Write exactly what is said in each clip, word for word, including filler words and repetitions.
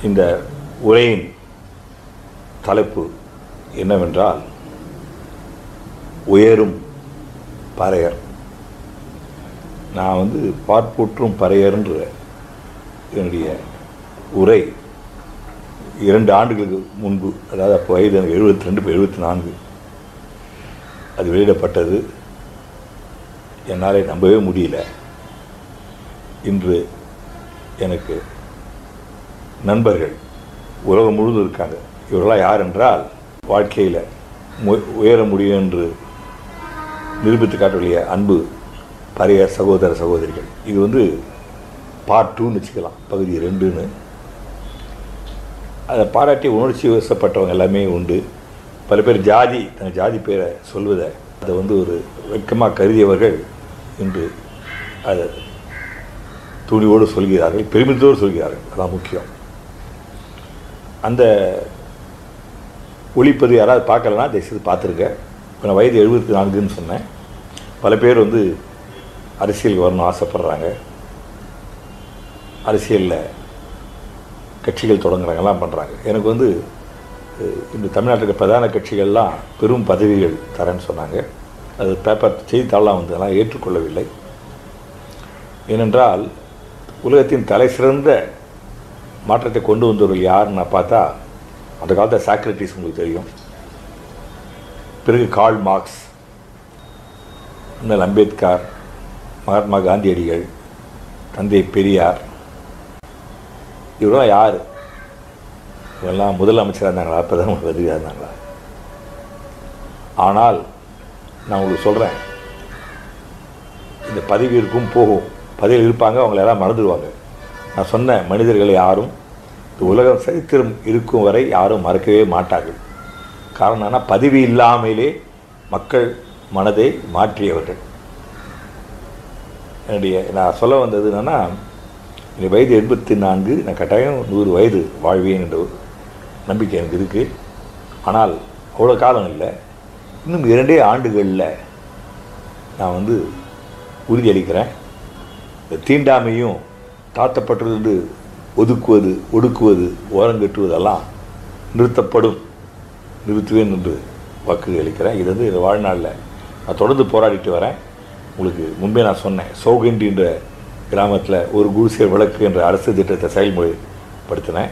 இந்த உரையின் தலைப்பு என்னவென்றால் உயரும் பறையர். நான் வந்து பார்ப்போற்றும் பறையர்ன்ற என்னுடைய உரை இரண்டு ஆண்டுகளுக்கு முன்பு, அதாவது அப்போ வயது எனக்கு எழுபத்தி ரெண்டு இப்போ எழுபத்தி நான்கு அது வெளியிடப்பட்டது. என்னால் நம்பவே முடியல. இன்று எனக்கு நண்பர்கள் உலகம் முழுவதும் இருக்காங்க. இவர்களாம் யார் என்றால், வாழ்க்கையில் உயர முடியும் என்று நிரூபித்து காட்டக்கூடிய அன்பு பறையர் சகோதர சகோதரிகள். இது வந்து பார்ட் டூன்னு வச்சுக்கலாம், பகுதி ரெண்டுன்னு. அதை பாராட்டி உணர்ச்சி வசப்பட்டவங்க எல்லாமே உண்டு. பல பேர் ஜாதி தன் ஜாதி பேரை சொல்வதை அதை வந்து ஒரு வெட்கமாக கருதியவர்கள் இன்று அதை துணிவோடு சொல்கிறார்கள், பெருமிதத்தோடு சொல்கிறார்கள். அதான் முக்கியம். அந்த ஒளிப்பதிவு யாராவது பார்க்கலன்னா தயவுசெய்து பார்த்துருக்க. இப்போ நான் வயது எழுபத்தி நான்குன்னு சொன்னேன். பல பேர் வந்து அரசியலுக்கு வரணும்னு ஆசைப்படுறாங்க. அரசியலில் கட்சிகள் தொடங்குறாங்கலாம் பண்ணுறாங்க. எனக்கு வந்து இந்த தமிழ்நாட்டுக்கு பிரதான கட்சிகள்லாம் பெரும் பதவிகள் தரேன்னு சொன்னாங்க. அது பேப்பர் செய்தித்தாளெலாம் வந்து அதெல்லாம் ஏற்றுக்கொள்ளவில்லை. ஏனென்றால் உலகத்தின் தலை சிறந்த மாற்றத்தை கொண்டு வந்தவர்கள் யாருன்னு பார்த்தா, அந்த காலத்தில் சாக்ரட்டிஸ் உங்களுக்கு தெரியும், பிறகு கார்ல் மார்க்ஸ், இன்னும் அம்பேத்கர், மகாத்மா காந்தியடிகள், தந்தை பெரியார். இவரெல்லாம் யார்? இவெல்லாம் முதலமைச்சராக இருந்தாங்களா, பிரதம மந்திரியாக இருந்தாங்களா? ஆனால் நான் உங்களுக்கு சொல்கிறேன், இந்த பதவி இருக்கும் போகும், பதவியில் இருப்பாங்க, அவங்கள எல்லாம் மறந்துடுவாங்க. நான் சொன்ன மனிதர்களை யாரும் இந்த உலகம் சரித்திரம் இருக்கும் வரை யாரும் மறக்கவே மாட்டார்கள். காரணம் என்ன? பதவி இல்லாமலே மக்கள் மனதை மாற்றியவர்கள். என்னுடைய நான் சொல்ல வந்தது என்னென்னா, என்னுடைய வயது எண்பத்தி நான்கு, நான் கட்டாயம் நூறு வயது வாழ்வேன் என்ற நம்பிக்கை எனக்கு இருக்குது. ஆனால் அவ்வளோ காலம் இல்லை, இன்னும் இரண்டே ஆண்டுகளில் நான் வந்து உறுதியளிக்கிறேன், இந்த தீண்டாமையும் தாழ்த்தப்பட்டிருந்து ஒதுக்குவது ஒடுக்குவது ஓரங்கட்டுவதெல்லாம் நிறுத்தப்படும், நிறுத்துவேன் என்று வாக்கு அளிக்கிறேன். இது வந்து இந்த வாழ்நாளில் நான் தொடர்ந்து போராடிட்டு வரேன். உங்களுக்கு முன்பே நான் சொன்னேன், சோகண்டி என்ற கிராமத்தில் ஒரு குடிசை விளக்கு என்ற அரசு திட்டத்தை செயல்முறைப்படுத்தினேன்.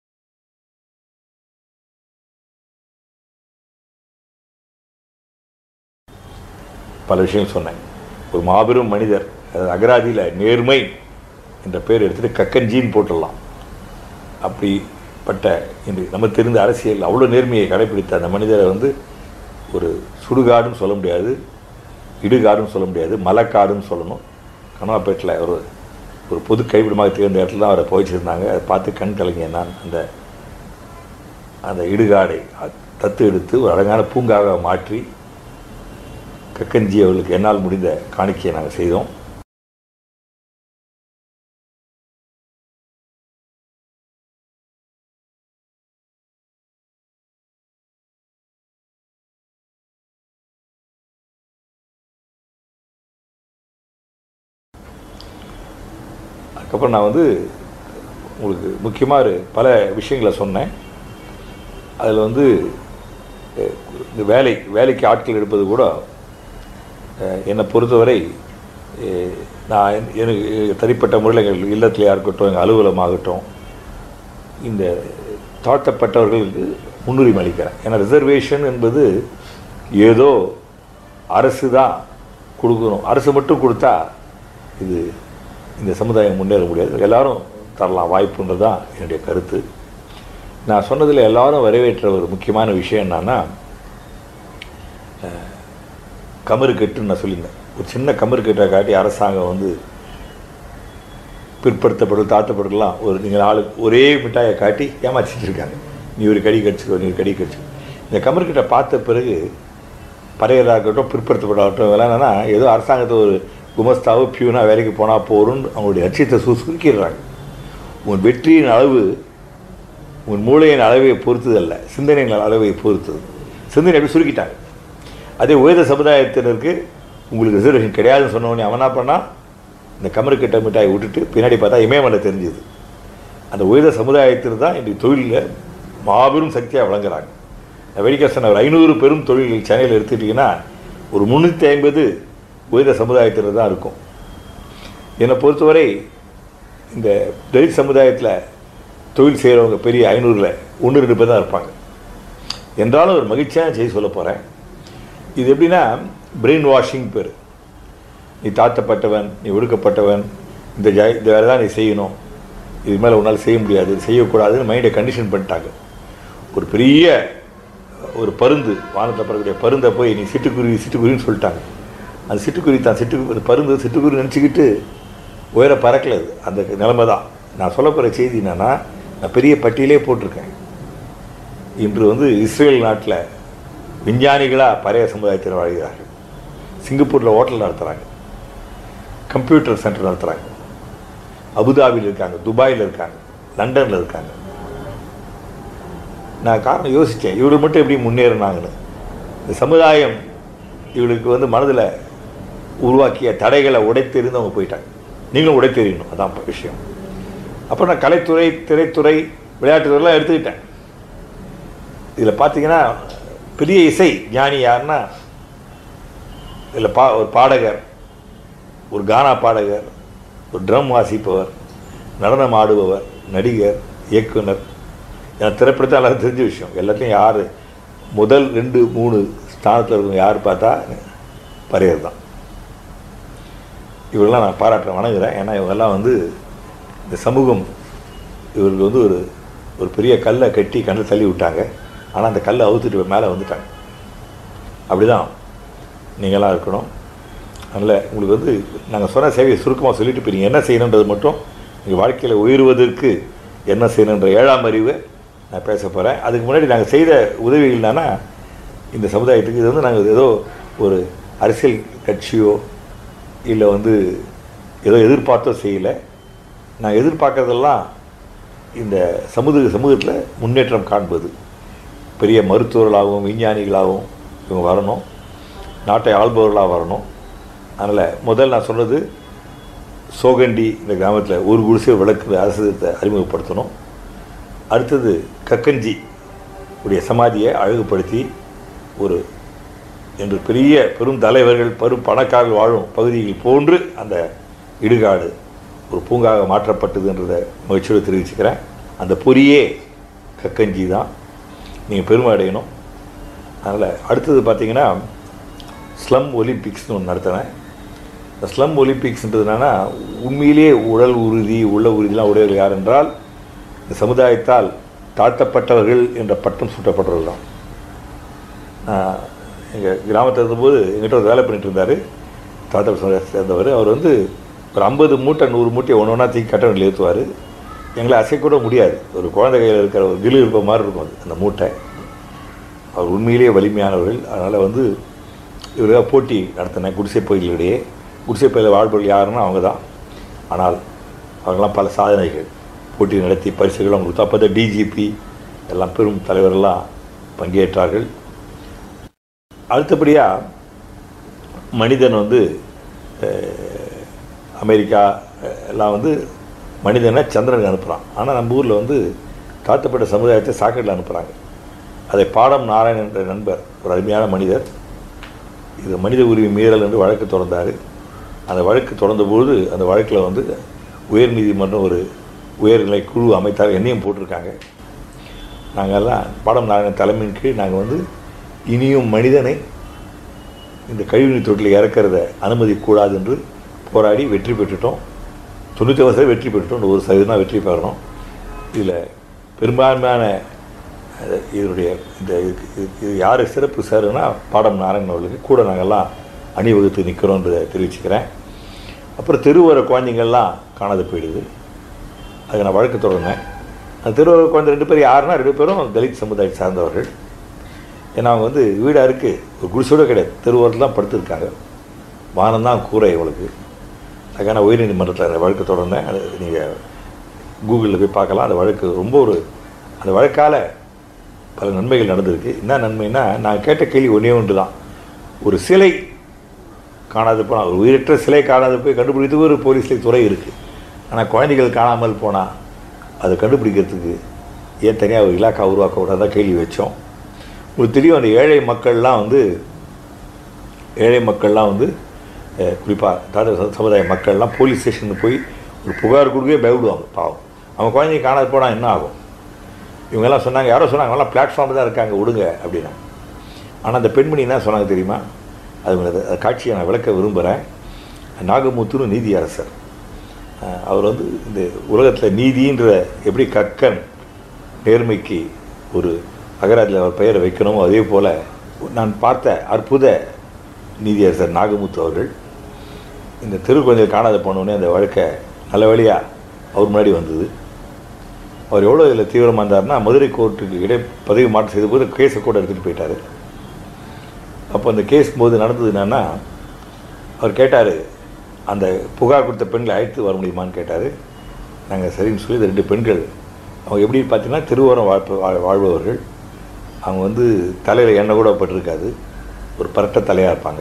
பல விஷயம் சொன்னேன். ஒரு மாபெரும் மனிதர், அகராதியில் நேர்மை என்ற பேர் எடுத்துகிட்டு கக்கன்ஜின்னு போட்டுடலாம். அப்படிப்பட்ட இன்று நம்ம தெரிந்த அரசியல் அவ்வளோ நேர்மையை கடைப்பிடித்த அந்த மனிதரை வந்து ஒரு சுடுகாடுன்னு சொல்ல முடியாது, இடுகாடுன்னு சொல்ல முடியாது, மலைக்காடுன்னு சொல்லணும். கனவாப்பேட்டில் ஒரு ஒரு பொது கைவிடமாக திகழ்ந்த இடத்துல தான் அவரை போயிச்சிருந்தாங்க. அதை பார்த்து கண் கலங்கிய நான் அந்த அந்த இடுகாடை தத்து எடுத்து ஒரு அழகான பூங்காக மாற்றி கக்கன்ஜி அவர்களுக்கு என்னால் முடிந்த காணிக்கையை நாங்கள் செய்தோம். அதுக்கப்புறம் நான் வந்து உங்களுக்கு முக்கியமாக பல விஷயங்களை சொன்னேன். அதில் வந்து இந்த வேலை வேலைக்கு ஆட்கள் எடுப்பது கூட என்னை பொறுத்தவரை நான் எனக்கு தனிப்பட்ட முறையில் எங்கள் இல்லத்திலையாக இருக்கட்டும், எங்கள் அலுவலகமாகட்டும், இந்த தாழ்த்தப்பட்டவர்களுக்கு முன்னுரிமை அளிக்கிறேன். ஏன்னா ரிசர்வேஷன் என்பது ஏதோ அரசு தான் கொடுக்கணும், அரசு மட்டும் கொடுத்தா இது இந்த சமுதாயம் முன்னேற முடியாது. எல்லாரும் தரலாம் வாய்ப்புன்றது தான் என்னுடைய கருத்து. நான் சொன்னதில் எல்லாரும் வரவேற்ற ஒரு முக்கியமான விஷயம் என்னன்னா, கமருக்கட்டுன்னு நான் சொல்லியிருந்தேன். ஒரு சின்ன கமருக்கட்டை காட்டி அரசாங்கம் வந்து பிற்படுத்தப்படும் தாழ்த்தப்படலாம் ஒரு நீங்கள் ஆளு ஒரே மிட்டாயை காட்டி ஏமாற்றிட்டு இருக்காங்க. நீ ஒரு கடி கடிச்சுக்கோ, நீ ஒரு கடி கடிச்சுக்கோ. இந்த கமருக்கட்டை பார்த்த பிறகு பறையராகட்டும் பிற்படுத்தப்படாகட்டும் என்னன்னா, ஏதோ அரசாங்கத்தை ஒரு குமஸ்தாவோ பியூனா வேலைக்கு போனால் போகிறோன்னு அவங்களுடைய லட்சியத்தை சு சுருக்கிடுறாங்க. உன் வெற்றியின் அளவு உன் மூளையின் அளவை பொறுத்தது அல்ல, சிந்தனையின் அளவை பொறுத்தது. சிந்தனை எப்படி சுருக்கிட்டாங்க. அதே உயர்ந்த சமுதாயத்தினருக்கு உங்களுக்கு ரிசர்வேஷன் கிடையாதுன்னு சொன்னவொடனே அவனா பண்ணால் இந்த கமருக்கட்டை மிட்டாயை விட்டுட்டு பின்னாடி பார்த்தா இமயமலை தெரிஞ்சுது. அந்த உயர்ந்த சமுதாயத்தில் தான் இன்றைக்கு தொழிலில் மாபெரும் சக்தியாக விளங்குறாங்க. வேடிக்கை சொன்ன ஒரு ஐநூறு பெரும் தொழில்கள் சென்னையில் எடுத்துக்கிட்டிங்கன்னா ஒரு முந்நூற்றி ஐம்பது உயர்ந்த சமுதாயத்தில் தான் இருக்கும். என்னை பொறுத்தவரை இந்த தலித் சமுதாயத்தில் தொழில் செய்கிறவங்க பெரிய ஐநூறில் ஒன்று ரெண்டு பேர் தான் இருப்பாங்க. என்றாலும் ஒரு மகிழ்ச்சியான செய்தி சொல்ல போகிறேன். இது எப்படின்னா பிரெயின் வாஷிங் பேர். நீ தாழ்த்தப்பட்டவன், நீ ஒடுக்கப்பட்டவன், இந்த ஜா இந்த வேலை தான் நீ செய்யணும், இது மேலே உன்னால் செய்ய முடியாது, செய்யக்கூடாதுன்னு மைண்டை கண்டிஷன் பண்ணிட்டாங்க. ஒரு பெரிய ஒரு பருந்து, வானத்தில் பறக்கக்கூடிய பருந்தை போய் நீ சிட்டுக்குருவி சிட்டுக்குருவின்னு சொல்லிட்டாங்க. அந்த சிட்டுக்குருவி தான் சிட்டு பருந்து சிட்டுக்குருவி நினச்சிக்கிட்டு உயர பறக்கலை. அந்த நிலைமை தான். நான் சொல்ல போகிற செய்தி என்னென்னா, நான் பெரிய பட்டியலே போட்டிருக்கேன். இன்று வந்து இஸ்ரேல் நாட்டில் விஞ்ஞானிகளாக பழைய சமுதாயத்தில் வாழ்கிறார்கள். சிங்கப்பூரில் ஹோட்டல் நடத்துகிறாங்க, கம்ப்யூட்டர் சென்டர் நடத்துகிறாங்க, அபுதாபியில் இருக்காங்க, துபாயில் இருக்காங்க, லண்டனில் இருக்காங்க. நான் காரணம் யோசித்தேன், இவர்கள் மட்டும் எப்படி முன்னேறினாங்கன்னு. இந்த சமுதாயம் இவளுக்கு வந்து மனதில் உருவாக்கிய தடைகளை உடைத்தெறிந்து அவங்க போயிட்டாங்க. நீங்களும் உடைத்தெறியணும், அதான் விஷயம். அப்புறம் நான் கலைத்துறை, திரைத்துறை, விளையாட்டுத்துறைலாம் எடுத்துக்கிட்டேன். இதில் பார்த்தீங்கன்னா பெரிய இசை ஞானி யாருன்னா, இதில் பா ஒரு பாடகர், ஒரு கானா பாடகர், ஒரு ட்ரம் வாசிப்பவர், நடனம் ஆடுபவர், நடிகர், இயக்குனர். எனக்கு திரைப்படத்தை எல்லாரும் தெரிஞ்ச விஷயம். எல்லாத்தையும் யார் முதல் ரெண்டு மூணு ஸ்தானத்தில் இருக்கவங்க யார் பார்த்தா பரையர் தான். இவரெல்லாம் நான் பாராட்டுறேன், வணங்குறேன். ஏன்னா இவங்கெல்லாம் வந்து இந்த சமூகம் இவருக்கு வந்து ஒரு ஒரு பெரிய கல்லை கட்டி கண்ணில் தள்ளி விட்டாங்க. ஆனால் அந்த கல்லை அவுத்துட்டு மேலே வந்துட்டாங்க. அப்படி தான் நீங்களாம் இருக்கணும். அதனால் உங்களுக்கு வந்து நாங்கள் சொன்ன சேவையை சுருக்கமாக சொல்லிட்டு இப்போ நீங்கள் என்ன செய்யணுன்றது மட்டும், நீங்கள் வாழ்க்கையில் உயர்வதற்கு என்ன செய்யணுன்ற ஏழாம் அறிவை நான் பேச போகிறேன். அதுக்கு முன்னாடி நாங்கள் செய்த உதவிகள் என்னன்னா, இந்த சமுதாயத்துக்கு இது வந்து நாங்கள் ஏதோ ஒரு அரசியல் கட்சியோ இல்லை வந்து ஏதோ எதிர்பார்த்தோ செய்யலை. நான் எதிர்பார்க்குறதெல்லாம் இந்த சமூக சமூகத்தில் முன்னேற்றம் காண்பது, பெரிய மருத்துவர்களாகவும் விஞ்ஞானிகளாகவும் இவங்க வரணும், நாட்டை ஆள்பவர்களாக வரணும். அதனால் முதல் நான் சொன்னது, சோகண்டி இந்த கிராமத்தில் ஒரு குடிசை விளக்கு அரசத்தை அறிமுகப்படுத்தணும். அடுத்தது கக்கஞ்சி உடைய சமாதியை அழகுபடுத்தி ஒரு என்று பெரிய பெரும் தலைவர்கள், பெரும் பணக்காரர்கள் வாழும் பகுதிகள் போன்று அந்த இடுகாடு ஒரு பூங்காக மாற்றப்பட்டதுன்றதை மகிழ்ச்சியோடு தெரிவிச்சுக்கிறேன். அந்த பொறியே கக்கஞ்சி தான். நீங்கள் பெருமை அடையணும். அதனால் அடுத்தது பார்த்திங்கன்னா ஸ்லம் ஒலிம்பிக்ஸ்னு ஒன்று நடத்தினேன். இந்த ஸ்லம் ஒலிம்பிக்ஸ்ன்றது என்னென்னா, உண்மையிலேயே உடல் உறுதி உள்ள உறுதிலாம் உடையவர்கள் யார் என்றால் இந்த சமுதாயத்தால் தாழ்த்தப்பட்டவர்கள் என்ற பட்டம் சூட்டப்பட்டவர்கள் தான். எங்கள் கிராமத்தில் இருந்தபோது எங்கிட்ட ஒரு வேலை பண்ணிட்டு இருந்தார், தாழ்த்தப்பட்ட சமுதாயத்தை சேர்ந்தவர். அவர் வந்து ஒரு ஐம்பது மூட்டை நூறு மூட்டையை ஒன்று ஒன்றா தூக்கி கட்டணத்தில் ஏற்றுவார். எங்களை அசைக்கூட முடியாது. ஒரு குழந்தை கையில் இருக்கிற ஒரு கிளு இருப்ப மாதிரி இருக்கும் அது அந்த மூட்டை. அவர் உண்மையிலேயே வலிமையானவர்கள். அதனால் வந்து இவருக்காக போட்டி நடத்தினேன் குடிசை பகுதிகளிடையே. குடிசை பகுதியில் வாழ்பவர்கள் யாருன்னா அவங்க தான். ஆனால் அவங்களாம் பல சாதனைகள் போட்டி நடத்தி பரிசுகள் அவங்க கொடுத்தா. அப்போ தான் டிஜிபி எல்லாம் பெரும் தலைவர்கள்லாம் பங்கேற்றார்கள். அடுத்தபடியாக மனிதன் வந்து அமெரிக்கா எல்லாம் வந்து மனிதனை சந்திரனுக்கு அனுப்புகிறான். ஆனால் நம்ம ஊரில் வந்து தாழ்த்தப்பட்ட சமுதாயத்தை சாக்கெட்டில் அனுப்புகிறாங்க. அதை பாடம் நாராயணன் என்ற நண்பர், ஒரு அருமையான மனிதர், இது மனித உரிமை மீறல் என்று வழக்கு தொடர்ந்தார். அந்த வழக்கு தொடர்ந்தபோது அந்த வழக்கில் வந்து உயர்நீதிமன்றம் ஒரு உயர்நிலை குழு அமைத்தார். என்னையும் போட்டிருக்காங்க. நாங்கள்லாம் பாடம் நாராயணன் தலைமையின் கீழ் நாங்கள் வந்து இனியும் மனிதனை இந்த கழிவுநீர் தொட்டில் இறக்கிறத அனுமதிக்கூடாது என்று போராடி வெற்றி பெற்றுட்டோம். தொண்ணூற்றி வருஷம் வெற்றி பெற்றுட்டோம். ஒரு சதவீதம் தான் வெற்றி பெறணும். இதில் பெரும்பான்மையான இதனுடைய இந்த இது யார் சிறப்பு சாருன்னா பாடம் நாராயணன் அவர்களுக்கு கூட நாங்கள்லாம் அணிவகுத்து நிற்கிறோன்றதை தெரிவிச்சுக்கிறேன். அப்புறம் தெருவோர குழந்தைங்கள்லாம் காணாது போயிடுது. அதுக்கு நான் வழக்கு தொடர்ந்தேன். அந்த தெருவோர குழந்தை ரெண்டு பேர் யாருன்னா ரெண்டு பேரும் தலித் சமுதாயத்தை சார்ந்தவர்கள். ஏன்னா அவங்க வந்து வீடாக இருக்குது, ஒரு குடிசோட கிடையாது, தெருவோரத்தில் தான் படுத்துருக்காங்க. வானம்தான் கூரை இவளுக்கு. அதுக்கான உயர்நீதிமன்றத்தில் அந்த வழக்கு தொடர்ந்தேன். அது நீங்கள் கூகுளில் போய் பார்க்கலாம். அந்த வழக்கு ரொம்ப ஒரு அந்த வழக்கால் பல நன்மைகள் நடந்திருக்கு. என்ன நன்மைன்னா, நான் கேட்ட கேள்வி ஒன்றே ஒன்று தான். ஒரு சிலை காணாது போனால், ஒரு உயிரற்ற சிலை காணாது போய் கண்டுபிடித்து ஒரு போலீஸில் துறை இருக்குது. ஆனால் குழந்தைகள் காணாமல் போனால் அதை கண்டுபிடிக்கிறதுக்கு ஏன் தனியாக ஒரு இலாக்கா உருவாக்க விடாதான் கேள்வி வச்சோம். உங்களுக்கு தெரியும், அந்த ஏழை மக்கள்லாம் வந்து ஏழை மக்கள்லாம் வந்து குறிப்பாக தாழ்ந்த சமுதாய மக்கள்லாம் போலீஸ் ஸ்டேஷனுக்கு போய் ஒரு புகார் கொடுக்கவே பயப்படுவாங்க. பாவம், அவன் குழந்தைங்க காணாது போனால் என்ன ஆகும்? இவங்கெல்லாம் சொன்னாங்க, யாரோ சொன்னாங்க அவங்களாம் பிளாட்ஃபார்ம் தான் இருக்காங்க விடுங்க அப்படின்னா. ஆனால் அந்த பெண்மணி என்ன சொன்னாங்க தெரியுமா? அது அது காட்சியை நான் விளக்க விரும்புகிறேன். நாகமுத்துன்னு நீதி அரசர், அவர் வந்து இந்த உலகத்தில் நீதின்ற எப்படி கக்கன் நேர்மைக்கு ஒரு அகராதியில் அவர் பெயரை வைக்கணுமோ அதே போல் நான் பார்த்த அற்புத நீதியரசர் நாகமுத்து அவர்கள் இந்த தெரு கொஞ்சம் காணாத போனோடனே அந்த வழக்கை நல்ல வழியாக அவர் முன்னாடி வந்தது. அவர் எவ்வளோ இதில் தீவிரமாக இருந்தார்னா, மதுரை கோர்ட்டுக்கு இடை பதவி மாற்றம் செய்த போது கேஸை கூட எடுத்துகிட்டு போயிட்டார். அப்போ அந்த கேஸ் போது நடந்தது என்னன்னா, அவர் கேட்டார், அந்த புகார் கொடுத்த பெண்களை அழைத்து வர முடியுமான்னு கேட்டார். நாங்கள் சரின்னு சொல்லி இந்த ரெண்டு பெண்கள், அவங்க எப்படி பார்த்தீங்கன்னா திருவோரம் வாழ் வாழ்பவர்கள், அவங்க வந்து தலையில் எண்ணெய் கூட பட்டிருக்காது, ஒரு பரட்ட தலையாக இருப்பாங்க.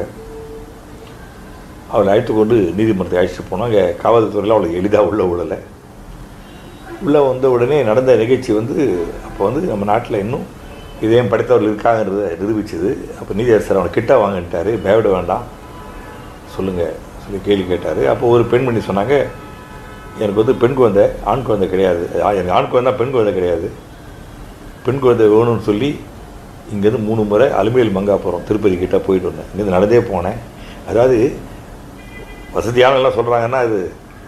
அவளை அழைத்து கொண்டு நீதிமன்றத்தை அழைச்சிட்டு போனோம். அங்கே காவல்துறையில் அவளுக்கு எளிதாக உள்ள விடலை. உள்ளே வந்த உடனே நடந்த நிகழ்ச்சி வந்து, அப்போ வந்து நம்ம நாட்டில் இன்னும் இதயம் படைத்தவர்கள் இருக்காங்கிறத நிரூபிச்சுது. அப்போ நீதியரசர் அவனை கிட்ட வாங்கிட்டார். பயப்பட வேண்டாம் சொல்லுங்கள் சொல்லி கேள்வி கேட்டார். அப்போ ஒரு பெண்மணி சொன்னாங்க, எனக்கு வந்து பெண் குழந்தை ஆண் குழந்தை கிடையாது, எனக்கு ஆண் குழந்தை பெண் குழந்தை கிடையாது, பெண் குழந்தை வேணும்னு சொல்லி இங்கேருந்து மூணு முறை அலுமையில் மங்காப்புறம் திருப்பதி கிட்டே போயிட்டு வந்தேன். இங்கேருந்து நடந்தே போனேன். அதாவது வசதியானெல்லாம் சொல்கிறாங்கன்னா, அது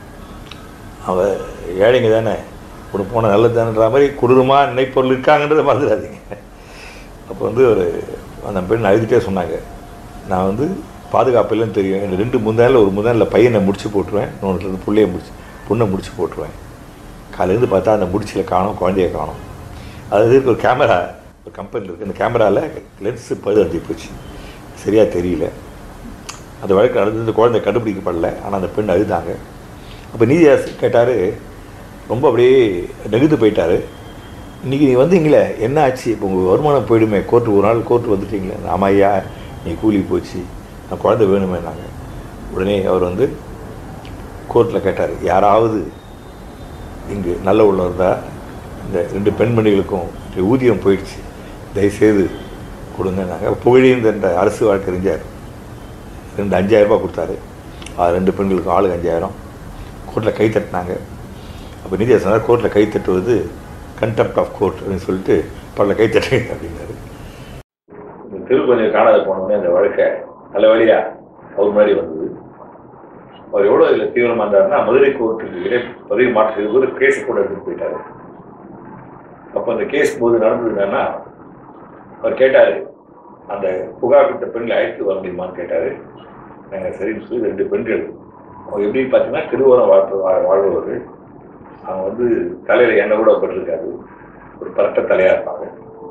அவன் ஏழைங்க தானே, கொண்டு போன நல்லது தானன்ற மாதிரி கொடூரமாக நினைப்பொருள் இருக்காங்கன்றதை மறந்துடாதீங்க. அப்போ வந்து ஒரு அந்த பெண் அழுதுகிட்டே சொன்னாங்க, நான் வந்து பாதுகாப்பு இல்லைன்னு தெரியும், எனக்கு ரெண்டு முந்தானில் ஒரு முந்தானில் பையனை முடிச்சு போட்டுருவேன், இன்னொன்று பிள்ளையை முடிச்சு பொண்ணை முடிச்சு போட்டுருவேன். காலையிலேருந்து பார்த்தா அந்த முடிச்சில் காணும், குழந்தைய காணும். அதாவது ஒரு கேமரா ஒரு கம்பெனியில் இருக்குது, அந்த கேமராவில் லென்ஸு பழுதடைஞ்சு போச்சு, சரியாக தெரியல. அந்த வழக்கு நடந்தது, குழந்தை கண்டுபிடிக்கப்படலை. ஆனால் அந்த பெண் அழுதாங்க. அப்போ நீதியரசர் கேட்டார், ரொம்ப அப்படியே நெகிழ்ந்து போயிட்டார். இன்றைக்கி நீ வந்தீங்களே என்ன ஆச்சு? இப்போ உங்கள் வருமானம் போயிடுமே, கோர்ட்டு ஒரு நாள் கோர்ட்டு வந்துட்டீங்களே. ஆமாம் ஐயா, நீ கூலி போச்சு, நான் குழந்தை வேணுமே நாங்கள். உடனே அவர் வந்து கோர்ட்டில் கேட்டார், யாராவது இங்கு நல்ல உள்ள இருந்தால் இந்த ரெண்டு பெண்மணிகளுக்கும் ஊதியம் போயிடுச்சு, தயவுசெய்து கொடுங்க. நாங்கள் புகழேந்த அரசு வழக்கறிஞர் ரெண்டு அஞ்சாயிரம் ரூபாய் கொடுத்தாரு. அது ரெண்டு பெண்களுக்கும் ஆளுக்கு அஞ்சாயிரம். கோர்ட்டில் கை தட்டினாங்க. அப்போ நீதியரசர் கோர்ட்டில் கை தட்டுவது கண்டெம்ப்ட் ஆஃப் கோர்ட் அப்படின்னு சொல்லிட்டு பல கை தட்டுங்க அப்படின்னாரு. இந்த தெரு கொஞ்சம் காணாத போனோடனே அந்த வழக்கை நல்ல வழியாக அவர் முன்னாடி வந்தது. அவர் எவ்வளோ இதில் தீவிரமாக இருந்தாருன்னா, மதுரை கோர்ட்டுக்கு இடை பதவி மாற்றம் செய்த போது கேஸை கூட எடுத்துகிட்டு போயிட்டார். அப்போ அந்த கேஸ் போது நடந்தது என்னன்னா, அவர் கேட்டார், அந்த புகார் கொடுத்த பெண்களை அழைத்து வர முடியுமான்னு கேட்டார். நாங்கள் சரின்னு சொல்லி ரெண்டு பெண்கள், அவங்க எப்படி பார்த்தீங்கன்னா திருவோரம் வாழ் வாழ்பவர்கள், அவங்க வந்து தலையில் எண்ணெய் கூட பட்டிருக்காது, ஒரு பரட்ட தலையாக இருப்பாங்க.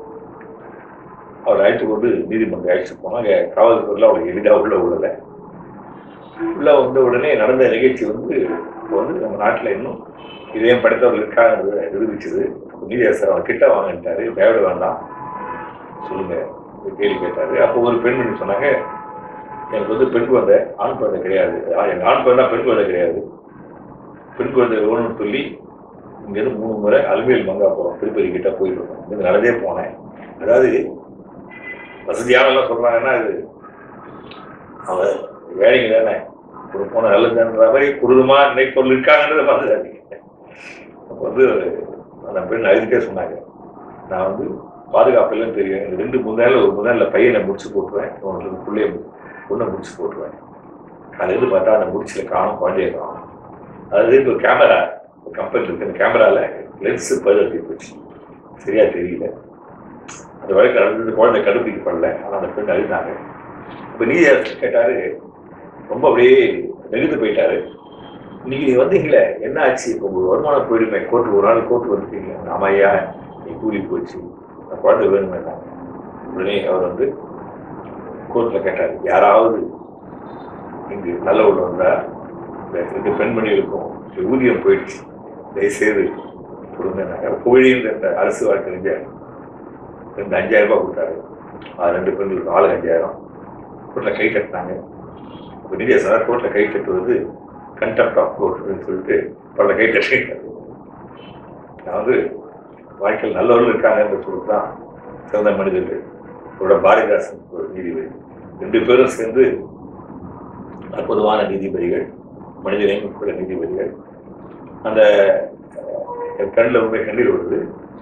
அவளை அழைத்து கொண்டு நீதிமன்றம் அழைச்சிட்டு போனால் அங்கே காவல்துறையில் அவளுக்கு எளிதாக உள்ள விடலை. உள்ளே வந்த உடனே நடந்த நிகழ்ச்சி வந்து இப்போ வந்து நம்ம நாட்டில் இன்னும் இதயம் படைத்தவர்கள் இருக்காங்கிறத நிரூபிச்சுது. நீதியரசர் அவன் கிட்ட வாங்கிட்டாரு. பயப்பட வேண்டாம் சொல்லுங்கள் கேள்வி கேட்டார். அப்போ ஒரு பெண்மணி சொன்னாங்க, எனக்கு வந்து பெண் குழந்தை ஆண் குழந்தை கிடையாது, எங்கள் ஆண் குழந்தை பெண் குழந்தை கிடையாது, பெண் குழந்தை வேணும்னு சொல்லி இங்கேருந்து மூணு முறை அலுமையில் மங்காப்புறம் திருப்பதி கிட்ட போயிட்டு வந்தேன். இங்கே நடந்தே போனேன். அதாவது வசதியானெல்லாம் சொல்கிறாங்கன்னா, அது அவன் வேலைங்க தானே, ஒரு போன நல்லதுன்ற மாதிரி குருதுமாக நினைப்பொருள் இருக்காங்கன்றதை பார்த்துக்காதீங்க. அப்போ வந்து அந்த பெண் அழுதுகிட்டே சொன்னாங்க, நான் வந்து பாதுகாப்பு இல்லைன்னு தெரியும், எனக்கு ரெண்டு முந்தானில் ஒரு முந்தானில் பையனை முடிச்சு போட்டுருவேன், ஒன்று பிள்ளைய பொண்ணை முடிச்சு போட்டுருவேன். காலையிலேருந்து பார்த்தா அந்த முடிச்சில் காணும், குழந்தைய காணும். அதாவது ஒரு கேமரா ஒரு கம்பெனி இருக்குது, அந்த கேமராவில் லென்ஸு பழுதடைஞ்சு போச்சு, சரியாக தெரியல. அந்த வழக்கு நடந்தது, குழந்தை கண்டுபிடிக்கப்படலை. ஆனால் அந்த பெண் அழுதாங்க. இப்போ நீதியரசர் கேட்டார், ரொம்ப அப்படியே நெகிழ்ந்து போயிட்டாரு. இன்னைக்கு நீ வந்தீங்களே என்ன ஆச்சு? இப்போ உங்கள் வருமானம் போயிடுமே, கோர்ட்டு ஒரு நாள் கோர்ட்டு வந்துட்டீங்க. ஆமாம் ஐயா, நீ கூலி போச்சு, நான் குழந்தை வேணுமேட்டாங்க. உடனே அவர் வந்து கோர்ட்டில் கேட்டார், யாராவது இங்கு நல்ல உள்ள வந்தால் இந்த ரெண்டு பெண்மணிகளுக்கும் ஊதியம் போயிடுச்சு, தயவுசெய்து கொடுங்க. புகழேந்த அரசு வழக்கறிஞர் ரெண்டு அஞ்சாயிரம் ரூபாய் கொடுத்தாரு. அது ரெண்டு பெண்களுக்கு ஆளு அஞ்சாயிரம். கோர்ட்டில் கை தட்டினாங்க. இப்போ நீதியரசர் கோர்ட்டில் கை தட்டுவது கண்டெம்ப்ட் ஆஃப் கோர்ட் அப்படின்னு சொல்லிட்டு பல கை தட்டினாங்க. நான் வந்து வாழ்க்கையில் நல்லவர்கள் இருக்காங்க என்று சொல்லிதான் சிறந்த மனிதர்கள். அவரோட பாரதிதாசன் ஒரு நீதிபதி, ரெண்டு பேரும் சேர்ந்து அற்புதமான நீதிபதிகள், மனிதனையும் உட்பட நீதிபதிகள். அந்த கண்ணில் உண்மை கண்ணீர் வருது.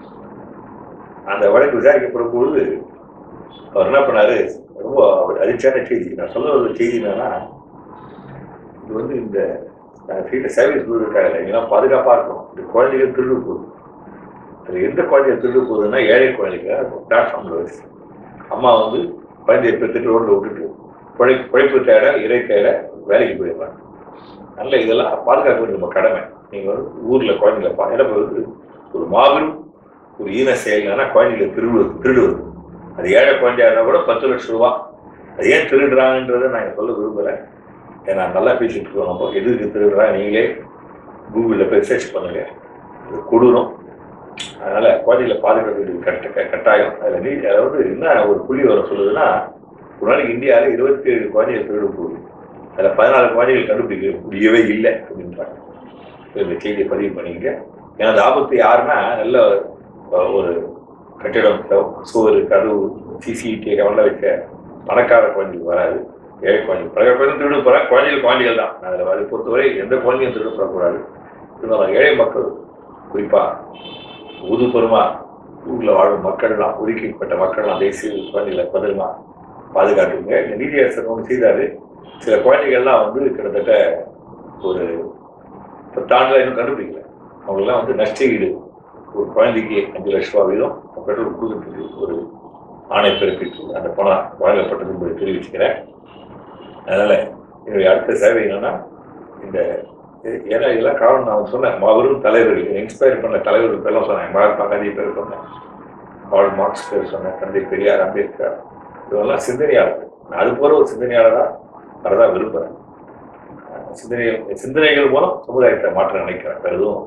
அந்த வழக்கு விசாரிக்கப்படும் பொழுது அவர் என்ன பண்ணாரு, ரொம்ப அதிர்ச்சியான செய்தி. நான் சொல்ல ஒரு செய்தி என்னன்னா, இது வந்து இந்த சர்வீஸ் இருக்காங்க இதெல்லாம் பாதுகாப்பாக இருக்கும். இந்த குழந்தைகள் திருடு போகுது. அது எந்த குழந்தைய திருடு போகுதுன்னா ஏழை குழந்தைங்க பிளாட்ஃபார்ம்ல வச்சு அம்மா வந்து குழந்தைய பெற்றுட்டு ரோட்ல விட்டுட்டு பிழை பிழைப்பு தேட இறை தேட வேலைக்கு போயிடுறாங்க. அதனால இதெல்லாம் பாதுகாக்க வேண்டிய நம்ம கடமை. நீங்க வந்து ஊர்ல குழந்தைகளை பாதுகாப்பு ஒரு மாபெரும் ஒரு ஈன செயல்னா குழந்தைகளை திருடுவது திருடுவது அது ஏழை குழந்தையா இருந்தா கூட பத்து லட்சம் ரூபா. அது ஏன் திருடுறாங்கன்றதை நான் சொல்ல விரும்புகிறேன். ஏன்னா நல்லா பேசிட்டு இருக்கோம். நம்ம எதுக்கு திருடுறா நீங்களே கூகுளில் போய் சர்ச் பண்ணுங்க. இது கொடூரம். அதனால குழந்தைகளை பாதுகாக்கிறது கட்ட கட்டாயம். அதில் நீ அதாவது என்ன ஒரு புள்ளி வர சொல்லுதுன்னா, ஒரு நாளைக்கு இந்தியாவில் இருபத்தி ஏழு குழந்தைகள் திருடு போகுது. அதில் பதினாலு குழந்தைகள் கண்டுபிடிக்க முடியவே இல்லை அப்படின்றாங்க. இந்த செய்தியை பதிவு பண்ணிங்க. ஏன்னா அந்த ஆபத்து யாருன்னா நல்ல ஒரு கட்டிடம் சோறு கதவு சிசிடிவி கவனம் வைக்க பணக்கார குழந்தைகள் வராது. ஏழை குழந்தைகள் பல குழந்தை திருடு போகிறாங்க. குழந்தைகள் குழந்தைகள் தான். அதில் அதை பொறுத்தவரை எந்த குழந்தையும் திருடப்படக்கூடாது. இருந்தாலும் ஏழை மக்கள் குறிப்பாக ஊதுபெருமா ஊரில் வாழும் மக்கள்லாம் ஒதுக்கப்பட்ட மக்கள்லாம் தேசிய குழந்தைகளை பதிலுமா பாதுகாட்டுங்க. இந்த நீதியரசர் ஒன்று செய்தார். சில குழந்தைகள்லாம் வந்து கிட்டத்தட்ட ஒரு பத்தாண்டுல இன்னும் கண்டுபிடிக்கல. அவங்களெல்லாம் வந்து நஷ்டஈடு ஒரு குழந்தைக்கு அஞ்சு லட்சம் ரூபா வீதம் பெட்ரோல் கொடுத்துட்டு ஒரு ஆணை பிறப்பித்து அந்த பணம் வழங்கப்பட்டது என்பதை தெரிவிச்சுக்கிறேன். அதனால என்னுடைய அடுத்த சேவை என்னன்னா, இந்த ஏன்னா இதெல்லாம் காரணம் நான் சொன்னேன். மாபெரும் தலைவர்கள் இன்ஸ்பயர் பண்ண தலைவர்கள் பேரெல்லாம் சொன்னேன். மகாத்மா காந்தி பேர் சொன்னேன், கார்ல் மார்க்ஸ் பேர் சொன்னேன், தந்தை பெரியார், அம்பேத்கர், இதெல்லாம் சிந்தனையாளர்கள். நான் அது போல ஒரு சிந்தனையாளராக வரதான் விரும்புகிறேன். சிந்தனை சிந்தனைகள் மூலம் சமுதாயத்தை மாற்ற நினைக்கிறேன். எதுவும்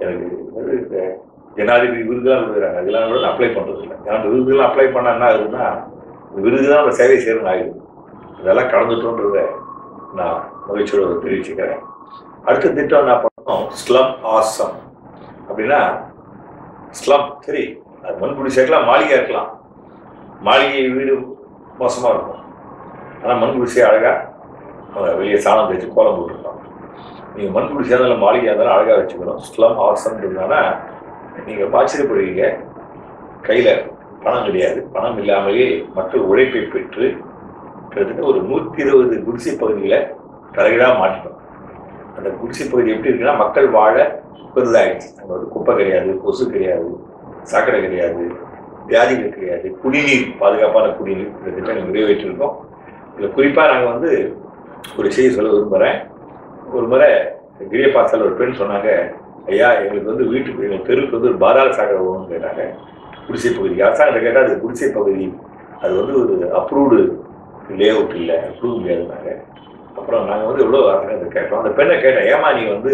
எனக்கு ஜனாதிபதி விருதுலாம் விடுறாங்க, அதெல்லாம் கூட அப்ளை பண்ணுறது இல்லை. அந்த விருதுலாம் அப்ளை பண்ண என்ன ஆகுதுன்னா, விருது தான் அந்த சேவை செய்யணும்னு ஆகுது. இதெல்லாம் கடந்துட்டோன்றத நான் மகிழ்ச்சியோட தெரிவிச்சுக்கிறேன். அடுத்த திட்டம் என்ன பண்ணணும், ஸ்லம் ஆசம். அப்படின்னா ஸ்லம் சரி, அது மண்குடி சேர்க்கலாம், மாளிகை இருக்கலாம். மாளிகை வீடு மோசமாக இருக்கும், ஆனால் மண்குடிசை அழகாக வெளியே சாணம் தேய்ச்சி கோலம் போட்டுருக்கோம். நீங்கள் மண்குடிசை இருந்தாலும் மாளிகை இருந்தாலும் அழகாக வச்சுக்கணும். ஸ்லம் ஆசம் இருந்தானா நீங்கள் ஆச்சரியப்படுவீங்க. கையில் பணம் கிடையாது, பணம் இல்லாமலே மக்கள் உழைப்பை பெற்று கிட்டத்தட்ட ஒரு நூற்றி இருபது குடிசை பகுதியில் தலைகீழாக மாட்டிட்டோம். அந்த குடிசை பகுதி எப்படி இருக்குன்னா, மக்கள் வாழ பெரிதாகிடுச்சு. அங்கே வந்து குப்பை கிடையாது, கொசு கிடையாது, சாக்கடை கிடையாது, வியாதிகள் கிடையாது, குடிநீர் பாதுகாப்பான குடிநீர் இந்த திட்டம் நிறைவேற்றிருக்கோம். இதில் குறிப்பாக நாங்கள் வந்து ஒரு செய்தி சொல்ல விரும்புகிறேன். ஒரு முறை கிரியப்பாசால் ஒரு பெண் சொன்னாங்க, ஐயா எங்களுக்கு வந்து வீட்டுக்கு எங்கள் தெருக்கு வந்து ஒரு பாதாள சாக்கடை வேணும்னு கேட்டாங்க. குடிசை பகுதி அரசாங்கத்தை கேட்டால் அது குடிசை பகுதி, அது வந்து ஒரு அப்ரூவ்டு லே அவுட் இல்லை, அப்ரூவ் முடியாதுனாங்க. அப்புறம் நாங்கள் வந்து எவ்வளோ அரசாங்கத்தை கேட்டோம். அந்த பெண்ணை கேட்டேன், ஏமா நீ வந்து